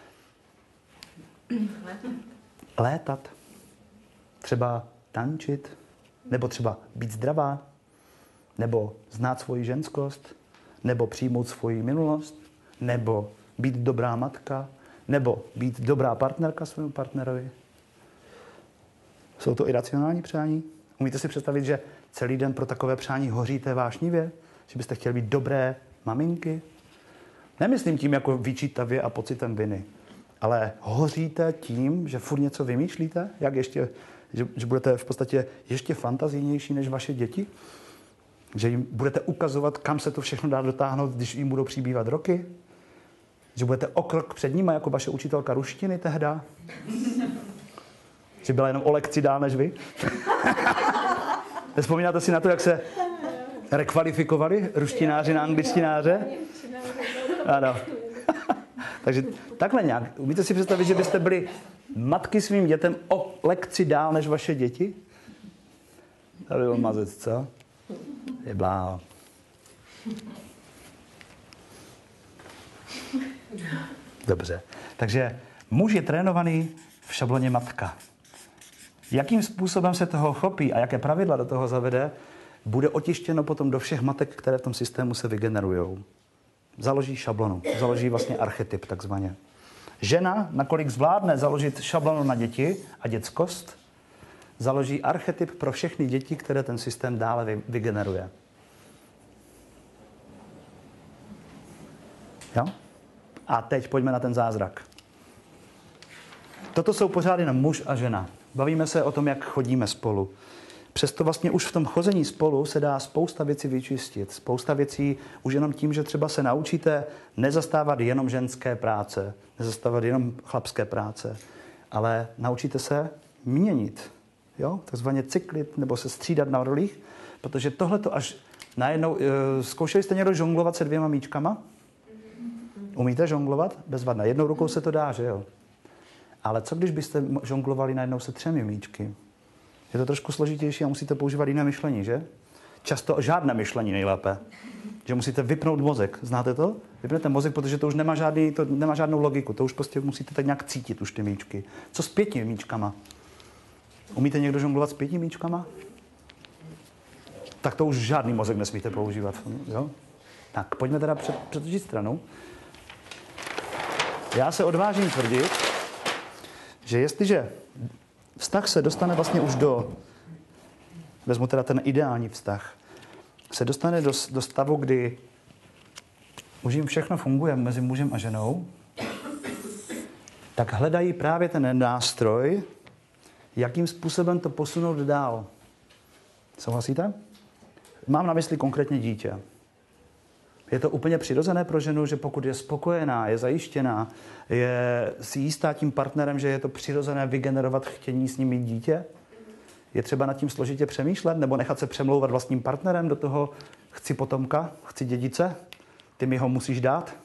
létat, třeba tančit, nebo třeba být zdravá, nebo znát svoji ženskost, nebo přijmout svoji minulost, nebo být dobrá matka, nebo být dobrá partnerka svému partnerovi. Jsou to iracionální přání? Umíte si představit, že celý den pro takové přání hoříte vášnivě? Že byste chtěli být dobré maminky? Nemyslím tím jako vyčítavě a pocitem viny, ale hoříte tím, že furt něco vymýšlíte? Jak ještě, že, že budete v podstatě ještě fantazijnější než vaše děti? Že jim budete ukazovat, kam se to všechno dá dotáhnout, když jim budou přibývat roky? Že budete o krok před nimi, jako vaše učitelka ruštiny tehda? Že byla jenom o lekci dál než vy? Vzpomínáte si na to, jak se rekvalifikovali ruštináři na angličtináře? Ano. Takže takhle nějak. Umíte si představit, že byste byli matky svým dětem o lekci dál než vaše děti? Tady byl mazec, co? Je bláho. Dobře. Takže muž je trénovaný v šabloně matka. Jakým způsobem se toho chopí a jaké pravidla do toho zavede, bude otištěno potom do všech matek, které v tom systému se vygenerujou. Založí šablonu, založí vlastně archetyp takzvaně. Žena, nakolik zvládne založit šablonu na děti a dětskost, založí archetyp pro všechny děti, které ten systém dále vygeneruje. Jo? A teď pojďme na ten zázrak. Toto jsou pořád jenom muž a žena. Bavíme se o tom, jak chodíme spolu. Přesto vlastně už v tom chození spolu se dá spousta věcí vyčistit. Spousta věcí už jenom tím, že třeba se naučíte nezastávat jenom ženské práce, nezastávat jenom chlapské práce, ale naučíte se měnit, jo? Takzvaně cyklit nebo se střídat na rolích, protože tohle to až najednou... E, zkoušeli jste někdo žonglovat se dvěma míčkama? Umíte žonglovat? Bezvadné. Jednou rukou se to dá, že jo? Ale co když byste žonglovali najednou se třemi míčky? Je to trošku složitější a musíte používat jiné myšlení, že? Často žádné myšlení nejlépe. Že musíte vypnout mozek. Znáte to? Vypnete mozek, protože to už nemá, žádný, to nemá žádnou logiku. To už prostě musíte tak nějak cítit, už ty míčky. Co s pěti míčkama? Umíte někdo žonglovat s pěti míčkama? Tak to už žádný mozek nesmíte používat. Jo? Tak, pojďme teda před, přetočit stranu. Já se odvážím tvrdit, že jestliže vztah se dostane vlastně už do, vezmu teda ten ideální vztah, se dostane do, do stavu, kdy už jim všechno funguje mezi mužem a ženou, tak hledají právě ten nástroj, jakým způsobem to posunout dál. Souhlasíte? Mám na mysli konkrétně dítě. Je to úplně přirozené pro ženu, že pokud je spokojená, je zajištěná, je si jistá tím partnerem, že je to přirozené vygenerovat chtění s ním mít dítě? Je třeba nad tím složitě přemýšlet nebo nechat se přemlouvat vlastním partnerem do toho chci potomka, chci dědice, ty mi ho musíš dát?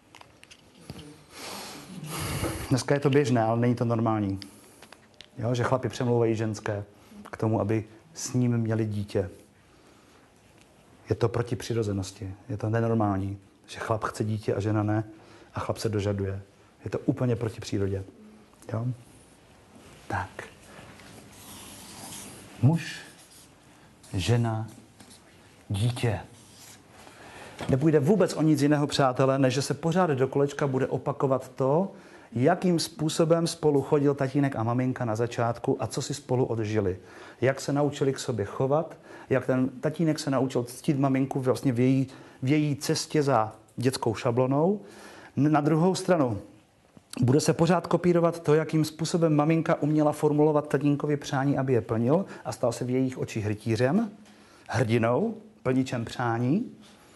Dneska je to běžné, ale není to normální. Jo, že chlapi přemlouvají ženské k tomu, aby s ním měli dítě. Je to proti přirozenosti. Je to nenormální, že chlap chce dítě a žena ne a chlap se dožaduje. Je to úplně proti přírodě. Jo? Tak. Muž žena, dítě. Nepůjde vůbec o nic jiného, přátelé, než že se pořád do kolečka bude opakovat to, jakým způsobem spolu chodil tatínek a maminka na začátku a co si spolu odžili. Jak se naučili k sobě chovat, jak ten tatínek se naučil ctít maminku vlastně v její, v její cestě za dětskou šablonou. Na druhou stranu bude se pořád kopírovat to, jakým způsobem maminka uměla formulovat tatínkovi přání, aby je plnil a stal se v jejich očích rytířem, hrdinou, plničem přání.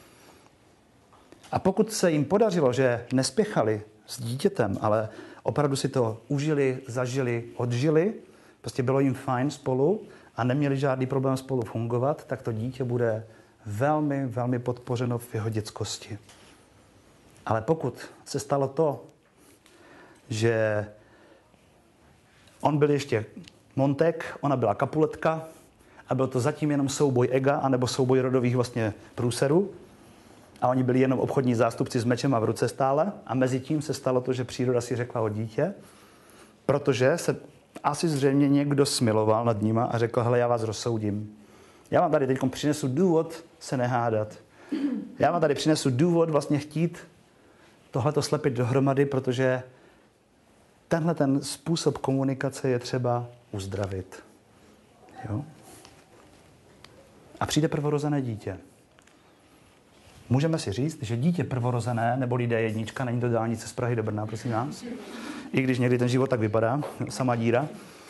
A pokud se jim podařilo, že nespěchali s dítětem, ale opravdu si to užili, zažili, odžili, prostě bylo jim fajn spolu a neměli žádný problém spolu fungovat, tak to dítě bude velmi, velmi podpořeno v jeho dětskosti. Ale pokud se stalo to, že on byl ještě Montek, ona byla Kapuletka a byl to zatím jenom souboj ega anebo souboj rodových vlastně průserů, a oni byli jenom obchodní zástupci s mečem a v ruce stále. A mezi tím se stalo to, že příroda si řekla o dítě, protože se asi zřejmě někdo smiloval nad nima a řekl, hele, já vás rozsoudím. Já vám tady teď přinesu důvod se nehádat. Já vám tady přinesu důvod vlastně chtít tohleto slepit dohromady, protože tenhle ten způsob komunikace je třeba uzdravit. Jo? A přijde prvorozené dítě. Můžeme si říct, že dítě prvorozené, neboli D jedna, není to dálnice z Prahy do Brna, prosím nás, i když někdy ten život tak vypadá, sama díra,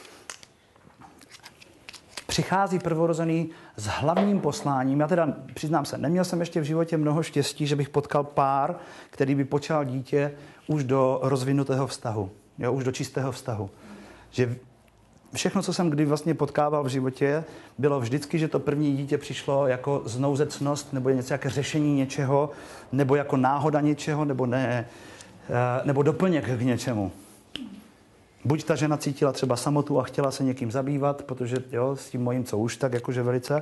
přichází prvorozený s hlavním posláním. Já teda přiznám se, neměl jsem ještě v životě mnoho štěstí, že bych potkal pár, který by počal dítě už do rozvinutého vztahu, jo, už do čistého vztahu. Že všechno, co jsem kdy vlastně potkával v životě, bylo vždycky, že to první dítě přišlo jako znouzecnost, nebo něco, jaké řešení něčeho, nebo jako náhoda něčeho, nebo, ne, nebo doplněk k něčemu. Buď ta žena cítila třeba samotu a chtěla se někým zabývat, protože jo, s tím mojím co už tak, jakože velice.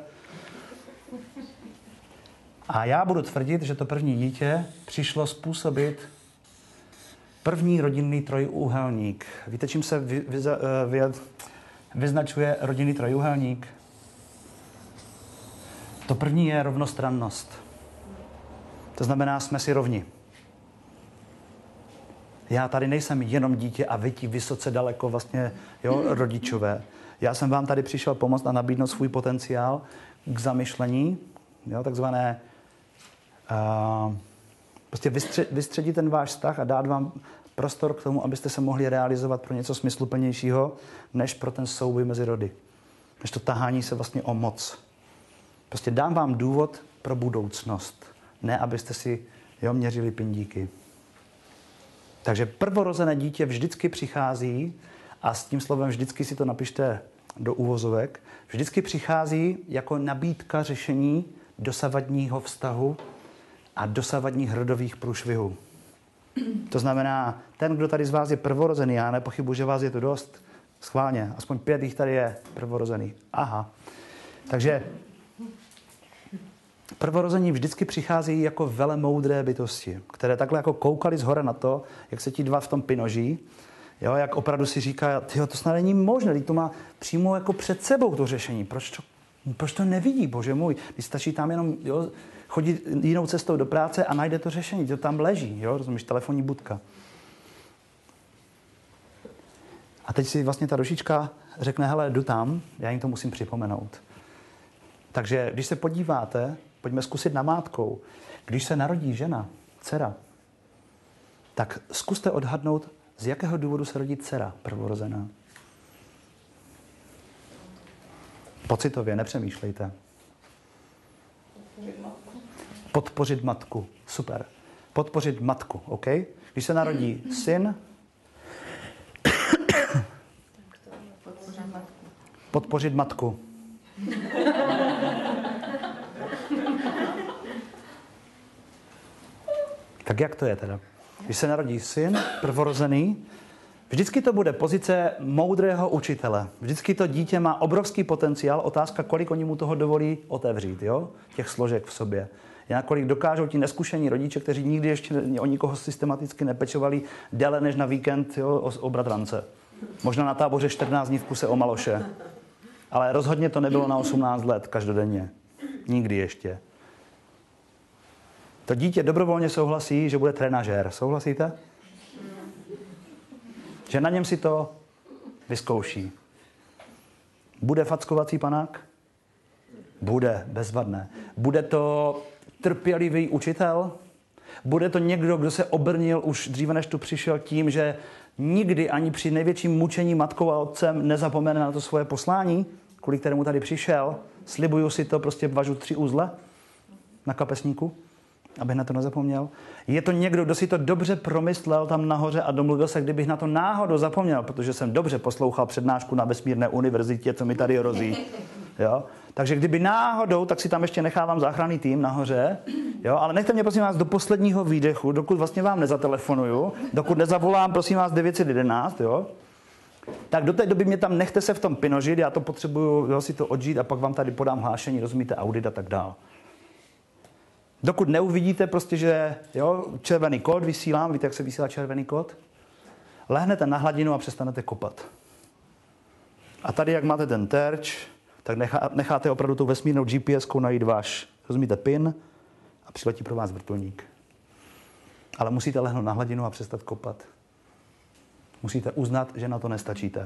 A já budu tvrdit, že to první dítě přišlo způsobit první rodinný trojúhelník. Víte, čím se vy, vy, vy, vyznačuje rodinný trojúhelník? To první je rovnostrannost. To znamená, jsme si rovni. Já tady nejsem jenom dítě a vy ti vysoce daleko vlastně, jo, rodičové. Já jsem vám tady přišel pomoct a nabídnout svůj potenciál k zamyšlení, jo, takzvané uh, prostě vystře, vystředit ten váš vztah a dát vám prostor k tomu, abyste se mohli realizovat pro něco smysluplnějšího, než pro ten souboj mezi rody. Než to tahání se vlastně o moc. Prostě dám vám důvod pro budoucnost. Ne, abyste si, jo, měřili pindíky. Takže prvorozené dítě vždycky přichází, a s tím slovem vždycky si to napište do uvozovek, vždycky přichází jako nabídka řešení dosavadního vztahu a dosavadních rodových průšvihů. To znamená, ten, kdo tady z vás je prvorozený, já nepochybuji, že vás je tu dost, schválně, aspoň pět jich tady je prvorozený. Aha. Takže prvorození vždycky přichází jako velemoudré bytosti, které takhle jako koukali zhora na to, jak se ti dva v tom pinoží, jo, jak opravdu si říká, tyjo, to snad není možné, to má přímo jako před sebou to řešení. Proč to, proč to nevidí, bože můj? Když stačí tam jenom, jo, chodit jinou cestou do práce a najde to řešení, to tam leží, jo, rozumíš, telefonní budka. A teď si vlastně ta dušička řekne, hele, jdu tam, já jim to musím připomenout. Takže když se podíváte, pojďme zkusit namátkou, když se narodí žena, dcera, tak zkuste odhadnout, z jakého důvodu se rodí dcera prvorozená. Pocitově, nepřemýšlejte. Podpořit matku. Podpořit matku. Super. Podpořit matku, OK? Když se narodí syn, Podpořit matku. podpořit matku. Tak jak to je teda? Když se narodí syn, prvorozený, vždycky to bude pozice moudrého učitele. Vždycky to dítě má obrovský potenciál. Otázka, kolik oni mu toho dovolí otevřít, jo? Těch složek v sobě. Jak kolik dokážou ti neskušení rodiče, kteří nikdy ještě o nikoho systematicky nepečovali déle než na víkend, jo, o, o bratrance. Možná na táboře čtrnáct dní v kuse o maloše. Ale rozhodně to nebylo na osmnáct let každodenně. Nikdy ještě. To dítě dobrovolně souhlasí, že bude trenažér. Souhlasíte? Že na něm si to vyzkouší. Bude fackovací panák? Bude, bezvadné. Bude to trpělivý učitel? Bude to někdo, kdo se obrnil už dříve, než tu přišel tím, že nikdy ani při největším mučení matkou a otcem nezapomene na to svoje poslání, kvůli kterému tady přišel? Slibuju si to, prostě važu tři uzle na kapesníku, abych na to nezapomněl. Je to někdo, kdo si to dobře promyslel tam nahoře a domluvil se, kdybych na to náhodou zapomněl, protože jsem dobře poslouchal přednášku na vesmírné univerzitě, co mi tady hrozí. Jo? Takže kdyby náhodou, tak si tam ještě nechávám záchranný tým nahoře, jo? Ale nechte mě, prosím vás, do posledního výdechu, dokud vlastně vám nezatelefonuju, dokud nezavolám, prosím vás, devět set jedenáct, jo? Tak do té doby mě tam nechte se v tom pinožit, já to potřebuju, jo, si to odžít a pak vám tady podám hlášení, rozumíte, audit a tak dál. Dokud neuvidíte prostě, že jo, červený kód vysílám, víte, jak se vysílá červený kód? Lehnete na hladinu a přestanete kopat. A tady, jak máte ten terč, tak nechá, necháte opravdu tou vesmírnou G P S kou najít váš, rozumíte, pin a přiletí pro vás vrtulník. Ale musíte lehnout na hladinu a přestat kopat. Musíte uznat, že na to nestačíte.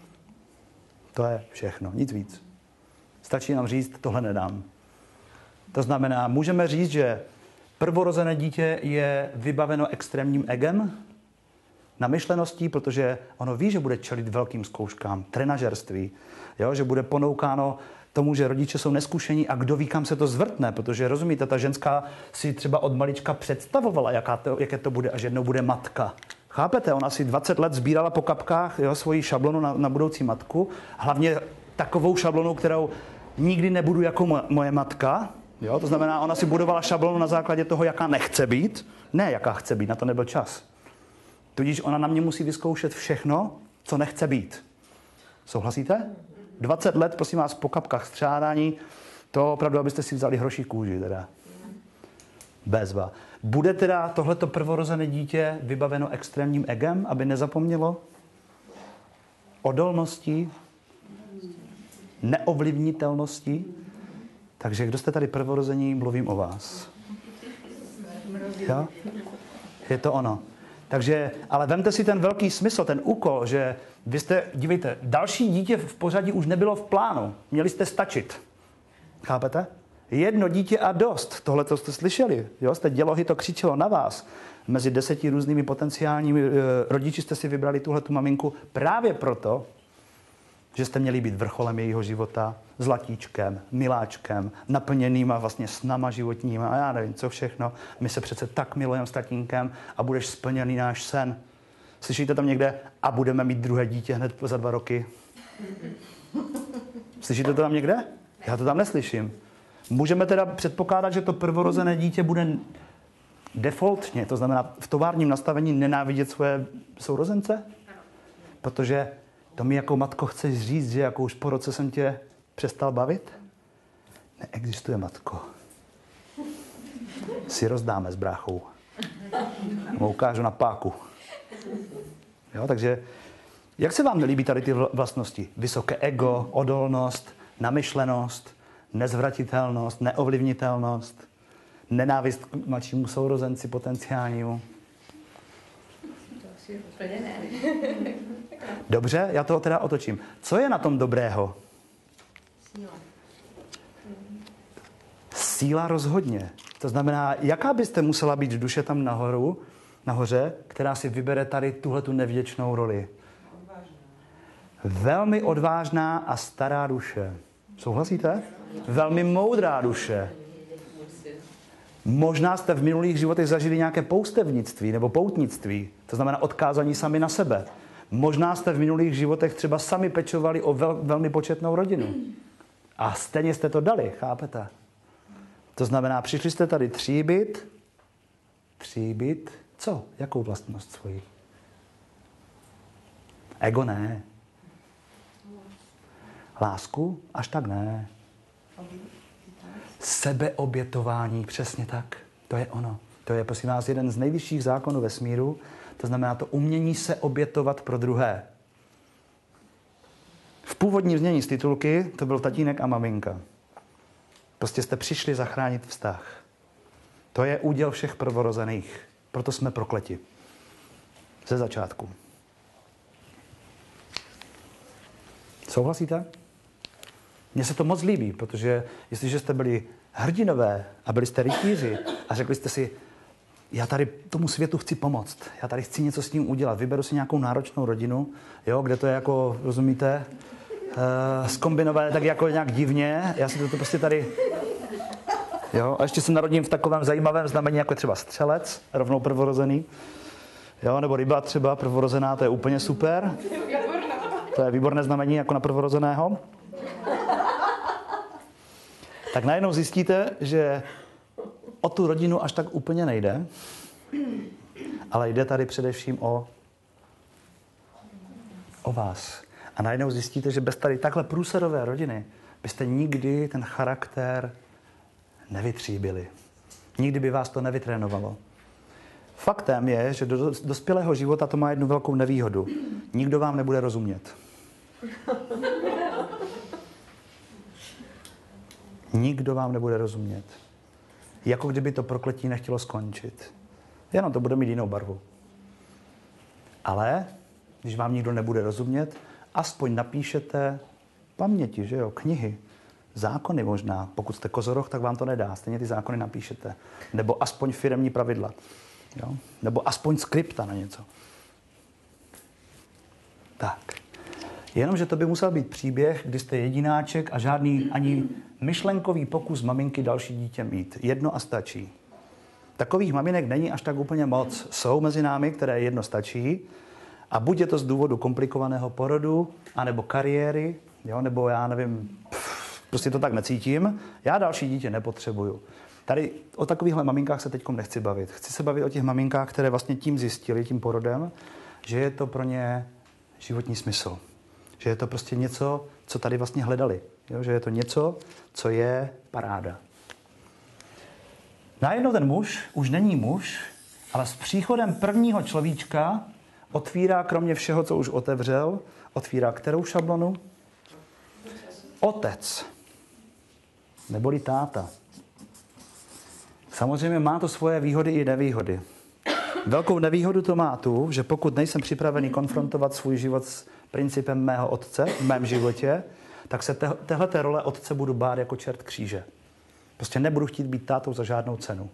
To je všechno, nic víc. Stačí nám říct, tohle nedám. To znamená, můžeme říct, že prvorozené dítě je vybaveno extrémním egem, namyšleností, protože ono ví, že bude čelit velkým zkouškám, trenažerství, jo? Že bude ponoukáno tomu, že rodiče jsou neskušení a kdo ví, kam se to zvrtne, protože rozumíte, ta ženská si třeba od malička představovala, jaká to, jaké to bude, až jednou bude matka. Chápete? Ona si dvacet let sbírala po kapkách, jo, svoji šablonu na, na budoucí matku, hlavně takovou šablonu, kterou nikdy nebudu jako mo- moje matka. Jo? To znamená, ona si budovala šablonu na základě toho, jaká nechce být, ne jaká chce být, na to nebyl čas. Tudíž ona na mě musí vyzkoušet všechno, co nechce být. Souhlasíte? dvacet let, prosím vás, po kapkách střádání, to opravdu, abyste si vzali hroší kůži. Teda. Bezva. Bude teda tohleto prvorozené dítě vybaveno extrémním egem, aby nezapomnělo? Odolností? Neovlivnitelností? Takže kdo jste tady prvorození, mluvím o vás. Jo? Je to ono. Takže, ale vemte si ten velký smysl, ten úkol, že vy jste, dívejte, další dítě v pořadí už nebylo v plánu. Měli jste stačit. Chápete? Jedno dítě a dost. Tohle to jste slyšeli. Jo? Jste dělohy, to křičelo na vás. Mezi deseti různými potenciálními e, rodiči jste si vybrali tuhletu maminku právě proto, že jste měli být vrcholem jejího života, zlatíčkem, miláčkem, naplněnýma vlastně snama životníma a já nevím, co všechno. My se přece tak milujeme s tatínkem a budeš splněný náš sen. Slyšíte tam někde? A budeme mít druhé dítě hned za dva roky. Slyšíte to tam někde? Já to tam neslyším. Můžeme teda předpokládat, že to prvorozené dítě bude defaultně, to znamená v továrním nastavení nenávidět svoje sourozence? Protože to mi jako matko chceš říct, že jako už po roce jsem tě přestal bavit? Neexistuje, matko. Si rozdáme s bráchou. Mu ukážu na páku. Jo, takže jak se vám nelíbí tady ty vlastnosti? Vysoké ego, odolnost, namyšlenost, nezvratitelnost, neovlivnitelnost, nenávist k mladšímu sourozenci potenciálnímu. To asi úplně ne. Dobře, já to teda otočím. Co je na tom dobrého? Síla. Síla rozhodně. To znamená, jaká byste musela být duše tam nahoru, nahoře, která si vybere tady tuhletu nevděčnou roli? Odvážná. Velmi odvážná a stará duše. Souhlasíte? Velmi moudrá duše. Možná jste v minulých životech zažili nějaké poustevnictví nebo poutnictví. To znamená odkázání sami na sebe. Možná jste v minulých životech třeba sami pečovali o vel, velmi početnou rodinu. A stejně jste to dali, chápete? To znamená, přišli jste tady tříbit, tříbit, co? Jakou vlastnost svoji? Ego ne. Lásku? Až tak ne. Sebeobětování, přesně tak. To je ono. To je, prosím vás, jeden z nejvyšších zákonů vesmíru. To znamená to umění se obětovat pro druhé. V původním znění z titulky to byl tatínek a maminka. Prostě jste přišli zachránit vztah. To je úděl všech prvorozených. Proto jsme prokleti. Ze začátku. Souhlasíte? Mně se to moc líbí, protože jestliže jste byli hrdinové a byli jste rytíři a řekli jste si, já tady tomu světu chci pomoct, já tady chci něco s ním udělat, vyberu si nějakou náročnou rodinu, jo, kde to je jako, rozumíte, uh, zkombinované tak jako nějak divně, já si to, to prostě tady, jo, a ještě se narodím v takovém zajímavém znamení, jako je třeba střelec, rovnou prvorozený, jo, nebo ryba třeba prvorozená, to je úplně super, to je výborné znamení jako na prvorozeného. Tak najednou zjistíte, že o tu rodinu až tak úplně nejde, ale jde tady především o, o vás. A najednou zjistíte, že bez tady takhle průserové rodiny byste nikdy ten charakter nevytříbili. Nikdy by vás to nevytrénovalo. Faktem je, že do dospělého života to má jednu velkou nevýhodu. Nikdo vám nebude rozumět. Nikdo vám nebude rozumět. Jako kdyby to prokletí nechtělo skončit. Jenom to bude mít jinou barvu. Ale, když vám nikdo nebude rozumět, aspoň napíšete paměti, že jo, knihy, zákony možná. Pokud jste kozoroch, tak vám to nedá. Stejně ty zákony napíšete. Nebo aspoň firemní pravidla. Jo? Nebo aspoň skripta na něco. Tak. Jenomže to by musel být příběh, kdy jste jedináček a žádný ani myšlenkový pokus maminky další dítě mít. Jedno a stačí. Takových maminek není až tak úplně moc. Jsou mezi námi, které jedno stačí. A buď je to z důvodu komplikovaného porodu, anebo kariéry, jo, nebo já nevím, pff, prostě to tak necítím. Já další dítě nepotřebuju. Tady o takovýchhle maminkách se teďkom nechci bavit. Chci se bavit o těch maminkách, které vlastně tím zjistili, tím porodem, že je to pro ně životní smysl. Že je to prostě něco, co tady vlastně hledali. Jo? Že je to něco, co je paráda. Najednou ten muž už není muž, ale s příchodem prvního človíčka otvírá, kromě všeho, co už otevřel, otvírá kterou šablonu? Otec. Neboli táta. Samozřejmě má to svoje výhody i nevýhody. Velkou nevýhodu to má tu, že pokud nejsem připravený konfrontovat svůj život s principem mého otce v mém životě, tak se te- téhleté role otce budu bát jako čert kříže. Prostě nebudu chtít být tátou za žádnou cenu.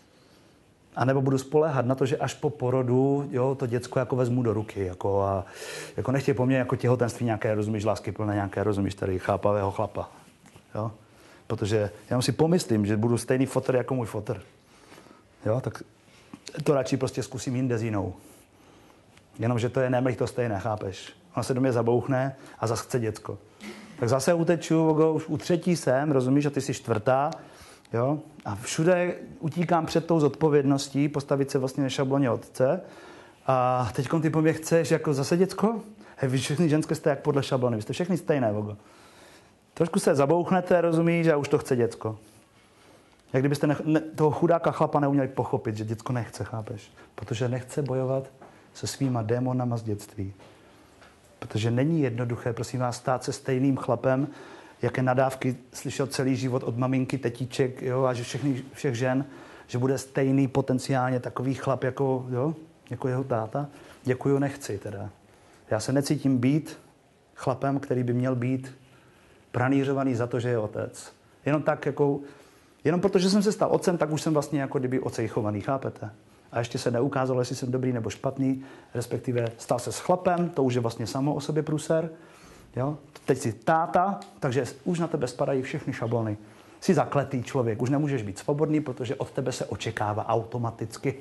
A nebo budu spoléhat na to, že až po porodu, jo, to děcko jako vezmu do ruky. Jako a jako nechtěj po mně jako těhotenství nějaké, rozumíš, lásky plné nějaké, rozumíš, tady chápavého chlapa. Jo? Protože já si pomyslím, že budu stejný fotr jako můj fotr. Jo, tak to radši prostě zkusím jinde s jinou. Jenomže to je nemlich to stejné, chápeš? Ona se do mě zabouchne a zase chce děcko. Tak zase uteču, už u třetí jsem, rozumíš, a ty jsi čtvrtá, jo? A všude utíkám před tou zodpovědností, postavit se vlastně na šabloně otce. A teďkom ty po mě chceš jako zase děcko? Hej, vy všechny ženské jste jak podle šablony, vy jste všechny stejné, vogo. Trošku se zabouchnete, rozumíš, a už to chce děcko. Jak kdybyste ne, ne, toho chudáka chlapa neuměli pochopit, že děcko nechce, chápeš? Protože nechce bojovat se svýma démonama z dětství. Protože není jednoduché, prosím vás, stát se stejným chlapem, jaké nadávky slyšel celý život od maminky, tetíček, jo, a že všechny, všech žen, že bude stejný potenciálně takový chlap jako, jo, jako jeho táta. Děkuju, nechci teda. Já se necítím být chlapem, který by měl být pranířovaný za to, že je otec. Jenom tak, jako, jenom protože jsem se stal otcem, tak už jsem vlastně jako kdyby ocejchovaný, chápete? A ještě se neukázalo, jestli jsem dobrý nebo špatný, respektive stal se s chlapem, to už je vlastně samo o sobě průser. Jo? Teď jsi táta, takže už na tebe spadají všechny šablony. Jsi zakletý člověk, už nemůžeš být svobodný, protože od tebe se očekává automaticky.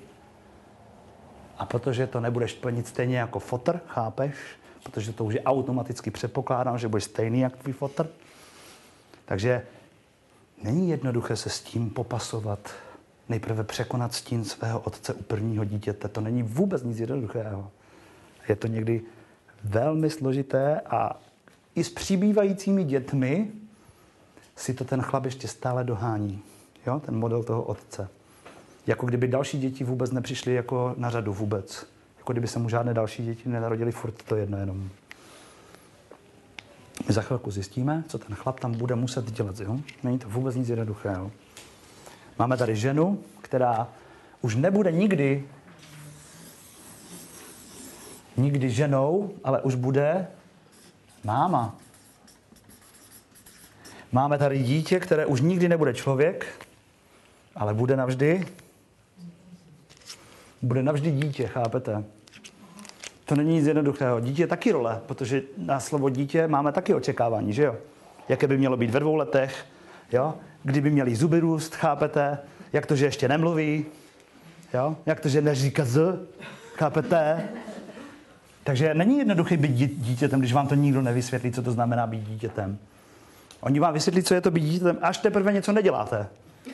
A protože to nebudeš plnit stejně jako fotr, chápeš? Protože to už je automaticky předpokládám, že budeš stejný jak tvůj fotr. Takže není jednoduché se s tím popasovat. Nejprve překonat stín svého otce u prvního dítěte. To není vůbec nic jednoduchého. Je to někdy velmi složité a i s přibývajícími dětmi si to ten chlap ještě stále dohání. Jo? Ten model toho otce. Jako kdyby další děti vůbec nepřišly jako na řadu vůbec. Jako kdyby se mu žádné další děti nenarodily, furt to jedno jenom. Za chvilku zjistíme, co ten chlap tam bude muset dělat. Jo? Není to vůbec nic jednoduchého. Máme tady ženu, která už nebude nikdy nikdy ženou, ale už bude máma. Máme tady dítě, které už nikdy nebude člověk, ale bude navždy bude navždy dítě, chápete? To není nic jednoduchého. Dítě je taky role, protože na slovo dítě máme taky očekávání, že jo? Jaké by mělo být ve dvou letech, jo? Kdyby měli zuby růst, chápete? Jak to, že ještě nemluví, jo? Jak to, že neříká z, chápete? Takže není jednoduché být dítětem, když vám to nikdo nevysvětlí, co to znamená být dítětem. Oni vám vysvětlí, co je to být dítětem, až teprve něco neděláte.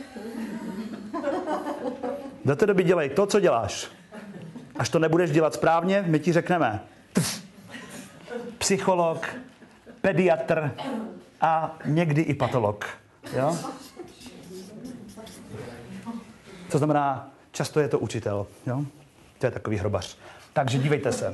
Do té doby dělej to, co děláš. Až to nebudeš dělat správně, my ti řekneme. Tf, psycholog, pediatr a někdy i patolog. Jo? Co znamená, často je to učitel. Jo? To je takový hrobař. Takže dívejte se.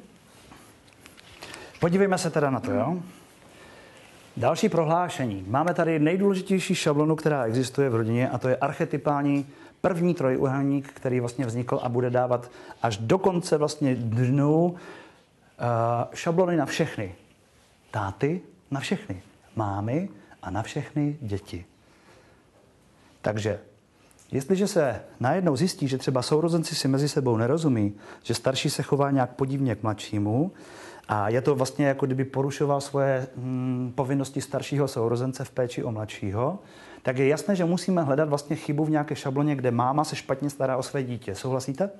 Podívejme se teda na to, jo? Další prohlášení. Máme tady nejdůležitější šablonu, která existuje v rodině, a to je archetypální první trojúhelník, který vlastně vznikl a bude dávat až do konce vlastně dnů uh, šablony na všechny. Táty na všechny. Mámy a na všechny děti. Takže jestliže se najednou zjistí, že třeba sourozenci si mezi sebou nerozumí, že starší se chová nějak podivně k mladšímu a je to vlastně jako kdyby porušoval svoje hm, povinnosti staršího sourozence v péči o mladšího, tak je jasné, že musíme hledat vlastně chybu v nějaké šabloně, kde máma se špatně stará o své dítě. Souhlasíte?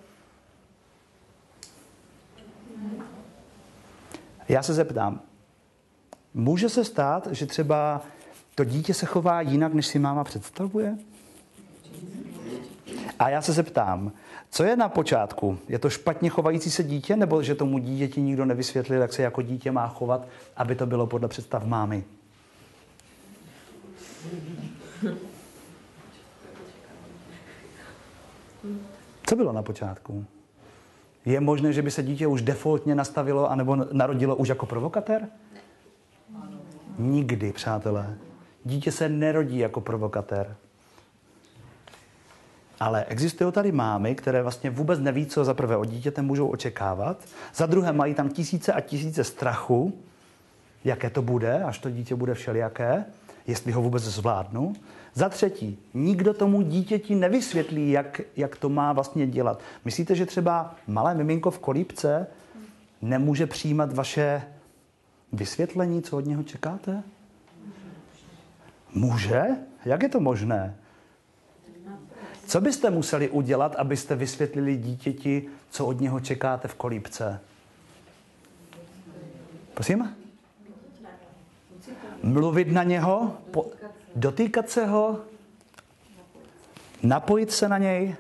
Já se zeptám, může se stát, že třeba to dítě se chová jinak, než si máma představuje? A já se zeptám, co je na počátku? Je to špatně chovající se dítě, nebo že tomu dítěti nikdo nevysvětlil, jak se jako dítě má chovat, aby to bylo podle představ mámy? Co bylo na počátku? Je možné, že by se dítě už defaultně nastavilo anebo narodilo už jako provokatér? Nikdy, přátelé. Dítě se nerodí jako provokatér. Ale existují tady mámy, které vlastně vůbec neví, co za prvé od dítěte můžou očekávat. Za druhé mají tam tisíce a tisíce strachu, jaké to bude, až to dítě bude všelijaké, jestli ho vůbec zvládnu. Za třetí, nikdo tomu dítěti nevysvětlí, jak, jak to má vlastně dělat. Myslíte, že třeba malé miminko v kolíbce nemůže přijímat vaše vysvětlení, co od něho čekáte? Může? Jak je to možné? Co byste museli udělat, abyste vysvětlili dítěti, co od něho čekáte v kolíbce? Prosím? Mluvit na něho, po, dotýkat se ho, napojit se na něj.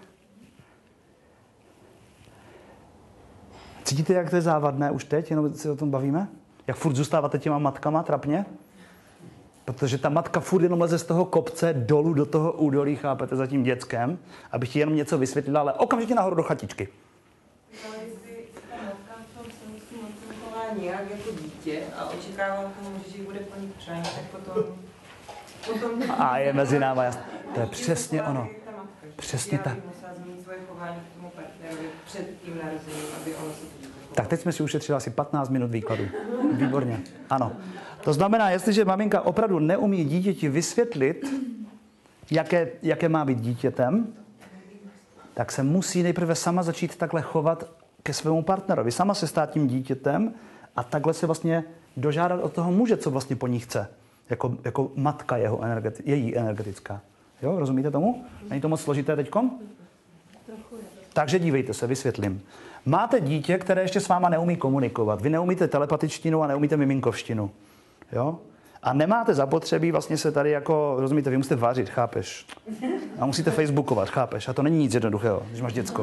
Cítíte, jak to je závadné už teď, jenom se o tom bavíme? Jak furt zůstáváte těma matkama trapně? Protože ta matka furt jenom leze z toho kopce dolů do toho údolí, chápete, za tím dětskem, abych ti jenom něco vysvětlila, ale okamžitě nahoru do chatičky. Ale jestli ta matka v tom se musí chová nějak jako dítě a očekávám tomu, že ji bude plnit přání, tak potom... potom a je mezi náma jasné. To je přesně ono. Přesně tak. Musela změnit svoje chování k tomu partnerovi před tím narozením, aby ono se to... Tak teď jsme si ušetřili asi patnáct minut výkladu. Výborně. Ano. To znamená, jestliže maminka opravdu neumí dítěti vysvětlit, jaké, jaké má být dítětem, tak se musí nejprve sama začít takhle chovat ke svému partnerovi. Sama se stát tím dítětem a takhle se vlastně dožádat od toho muže, co vlastně po ní chce. Jako, jako matka jeho energeti- její energetická. Jo, rozumíte tomu? Není to moc složité teďkom? Takže dívejte se, vysvětlím. Máte dítě, které ještě s váma neumí komunikovat. Vy neumíte telepatičtinu a neumíte miminkovštinu. Jo? A nemáte zapotřebí vlastně se tady jako, rozumíte, vy musíte vařit, chápeš? A musíte facebookovat, chápeš? A to není nic jednoduchého, když máš děcko.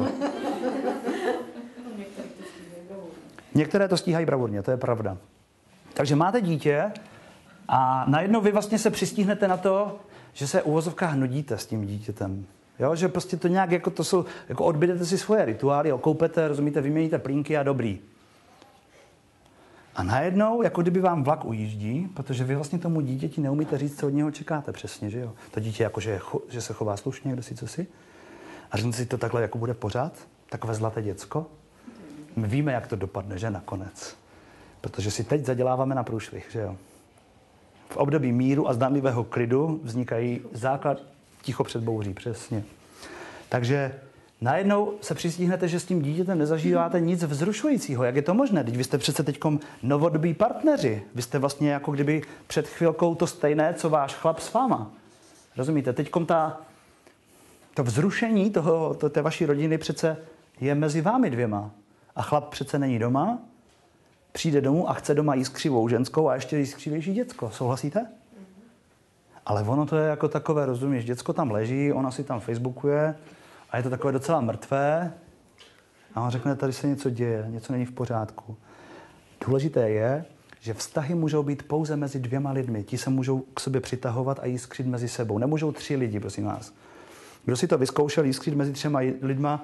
Některé to stíhají bravurně, to je pravda. Takže máte dítě a najednou vy vlastně se přistihnete na to, že se u uvozovkách nudíte s tím dítětem. Jo, že prostě to nějak, jako to jsou, jako odbydete si svoje rituály, okoupete, rozumíte, vyměníte plínky a dobrý. A najednou, jako kdyby vám vlak ujíždí, protože vy vlastně tomu dítěti neumíte říct, co od něho čekáte přesně, že jo? To dítě jako, že, že se chová slušně, kdo si co si. A řeknete si to takhle, jako bude pořád, takové zlaté děcko. My víme, jak to dopadne, že nakonec. Protože si teď zaděláváme na průšvih, že jo? V období míru a zdánlivého klidu vznikají základ ticho před bouří, přesně. Takže najednou se přistíhnete, že s tím dítětem nezažíváte nic vzrušujícího. Jak je to možné? Teď vy jste přece teďkom novodobí partneři. Vy jste vlastně jako kdyby před chvilkou to stejné, co váš chlap s váma. Rozumíte? Teďkom ta, to vzrušení toho, to, té vaší rodiny přece je mezi vámi dvěma. A chlap přece není doma, přijde domů a chce doma jiskřivou ženskou a ještě jiskřivější děcko. Souhlasíte? Ale ono to je jako takové, rozumíš, děcko tam leží, ona si tam facebookuje a je to takové docela mrtvé a on řekne, tady se něco děje, něco není v pořádku. Důležité je, že vztahy můžou být pouze mezi dvěma lidmi. Ti se můžou k sobě přitahovat a jiskřit mezi sebou. Nemůžou tři lidi, prosím vás. Kdo si to vyzkoušel jiskřit mezi třema lidma?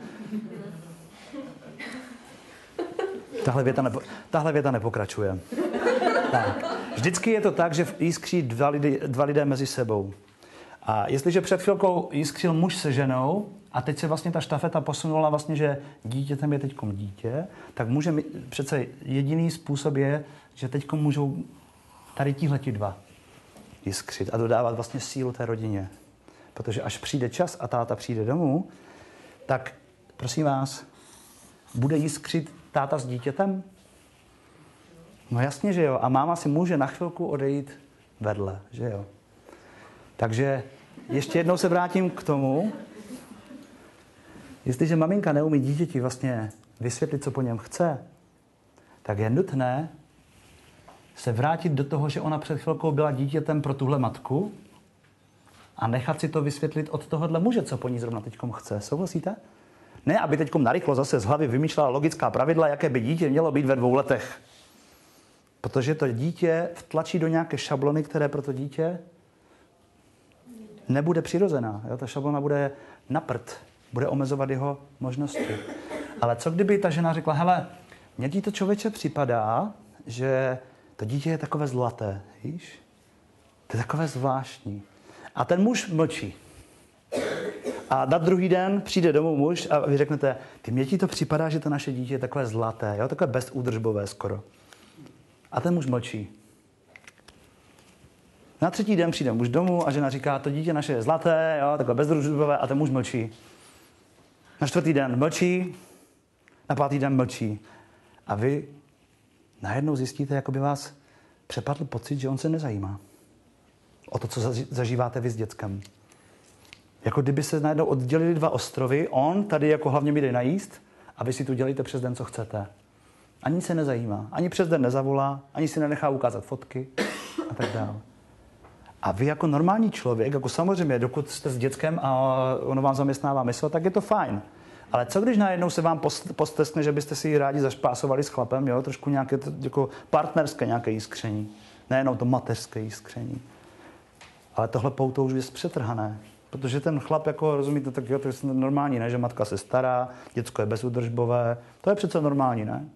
Tahle věta, nepo, tahle věta nepokračuje. Tak. Vždycky je to tak, že jiskří dva, lidi, dva lidé mezi sebou. A jestliže před chvilkou jiskřil muž se ženou a teď se vlastně ta štafeta posunula vlastně, že dítětem je teďkom dítě, tak může přece jediný způsob je, že teďkom můžou tady tihleti dva jiskřit a dodávat vlastně sílu té rodině. Protože až přijde čas a táta přijde domů, tak prosím vás, bude jiskřit táta s dítětem? No jasně, že jo. A máma si může na chvilku odejít vedle, že jo. Takže ještě jednou se vrátím k tomu, jestliže maminka neumí dítěti vlastně vysvětlit, co po něm chce, tak je nutné se vrátit do toho, že ona před chvilkou byla dítětem pro tuhle matku a nechat si to vysvětlit od tohohle muže, co po ní zrovna teďkom chce. Souhlasíte? Ne, aby teďkom narychlo zase z hlavy vymýšlela logická pravidla, jaké by dítě mělo být ve dvou letech. Protože to dítě vtlačí do nějaké šablony, které pro to dítě nebude přirozená. Jo? Ta šablona bude na prd, bude omezovat jeho možnosti. Ale co kdyby ta žena řekla, hele, mně ti to člověče připadá, že to dítě je takové zlaté, víš? To je takové zvláštní. A ten muž mlčí. A na druhý den přijde domů muž a vy řeknete, ty mně ti to připadá, že to naše dítě je takové zlaté, jo? Takové bezúdržbové skoro. A ten muž mlčí. Na třetí den přijde muž domů a žena říká, to dítě naše je zlaté, jo? Takové bezúdržbové a ten muž mlčí. Na čtvrtý den mlčí, na pátý den mlčí. A vy najednou zjistíte, jako by vás přepadl pocit, že on se nezajímá o to, co zažíváte vy s dětskem. Jako kdyby se najednou oddělili dva ostrovy, on tady jako hlavně mi jde najíst a vy si tu dělíte přes den, co chcete. Ani se nezajímá, ani přes den nezavolá, ani si nenechá ukázat fotky a tak dále. A vy jako normální člověk, jako samozřejmě, dokud jste s dětskem a ono vám zaměstnává mysl, tak je to fajn. Ale co když najednou se vám posteskne, že byste si rádi zašpásovali s chlapem, jo? Trošku nějaké jako partnerské nějaké jiskření. Nejenom to mateřské jiskření. Ale tohle pouto už je zpřetrhané. Protože ten chlap, jako rozumíte, tak jo, to je normální, ne? Že matka se stará, děcko je bezúdržbové. To je přece normální, ne?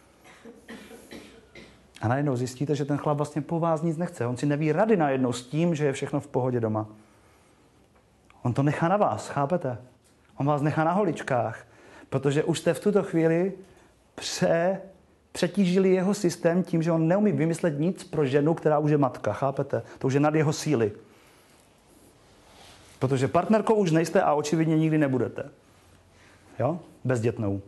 A najednou zjistíte, že ten chlap vlastně po vás nic nechce. On si neví rady najednou s tím, že je všechno v pohodě doma. On to nechá na vás, chápete? On vás nechá na holičkách, protože už jste v tuto chvíli pře, přetížili jeho systém tím, že on neumí vymyslet nic pro ženu, která už je matka, chápete? To už je nad jeho síly. Protože partnerkou už nejste a očividně nikdy nebudete. Jo? Bezdětnou.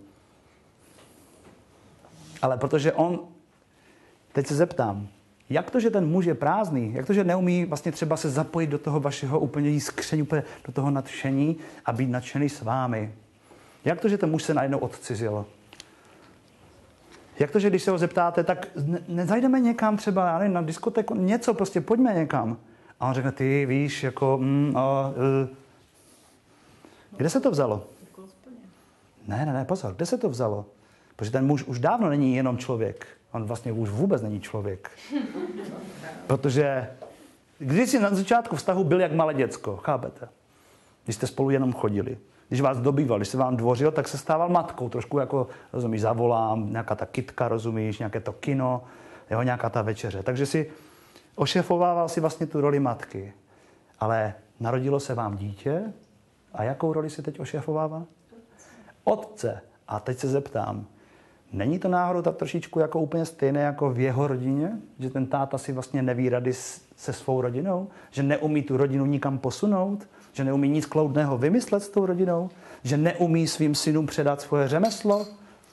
Ale protože on, teď se zeptám, jak to, že ten muž je prázdný, jak to, že neumí vlastně třeba se zapojit do toho vašeho úplně jiskření, úplně do toho nadšení a být nadšený s vámi? Jak to, že ten muž se najednou odcizil? Jak to, že když se ho zeptáte, tak ne- nezajdeme někam třeba, já nevím, na diskotéku, něco prostě, pojďme někam. A on řekne, ty víš, jako, mm, o, uh. Kde se to vzalo? Ne, ne, ne, pozor, kde se to vzalo? Protože ten muž už dávno není jenom člověk. On vlastně už vůbec není člověk. Protože když si na začátku vztahu byl jak malé děcko, chápete? Když jste spolu jenom chodili. Když vás dobýval, když se vám dvořil, tak se stával matkou. Trošku jako, rozumíš, zavolám, nějaká ta kytka, rozumíš, nějaké to kino, jo, nějaká ta večeře. Takže si ošefovával si vlastně tu roli matky. Ale narodilo se vám dítě a jakou roli si teď ošefovává? Otce. A teď se zeptám, není to náhodou tak trošičku jako úplně stejné jako v jeho rodině? Že ten táta si vlastně neví rady se svou rodinou? Že neumí tu rodinu nikam posunout? Že neumí nic kloudného vymyslet s tou rodinou? Že neumí svým synům předat svoje řemeslo?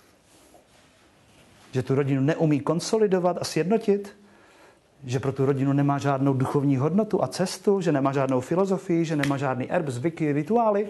Že tu rodinu neumí konsolidovat a sjednotit? Že pro tu rodinu nemá žádnou duchovní hodnotu a cestu? Že nemá žádnou filozofii? Že nemá žádný erb, zvyky, rituály?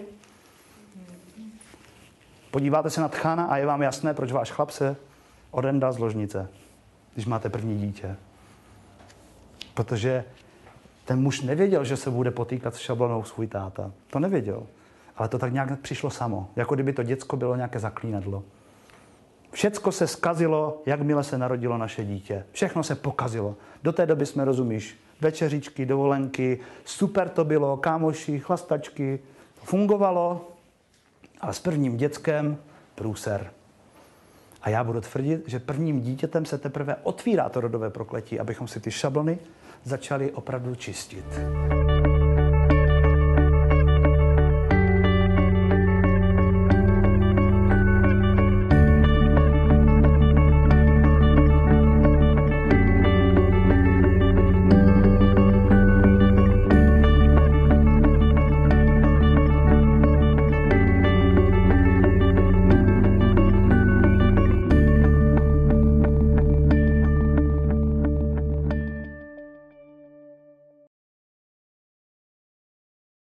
Podíváte se na tchána a je vám jasné, proč váš chlap se odendal z ložnice, když máte první dítě. Protože ten muž nevěděl, že se bude potýkat s šablonou svůj táta. To nevěděl. Ale to tak nějak přišlo samo. Jako kdyby to děcko bylo nějaké zaklínadlo. Všecko se zkazilo, jakmile se narodilo naše dítě. Všechno se pokazilo. Do té doby jsme, rozumíš, večeřičky, dovolenky, super to bylo, kámoši, chlastačky. Fungovalo, ale s prvním dětskem průser. A já budu tvrdit, že prvním dítětem se teprve otvírá to rodové prokletí, abychom si ty šablony začali opravdu čistit.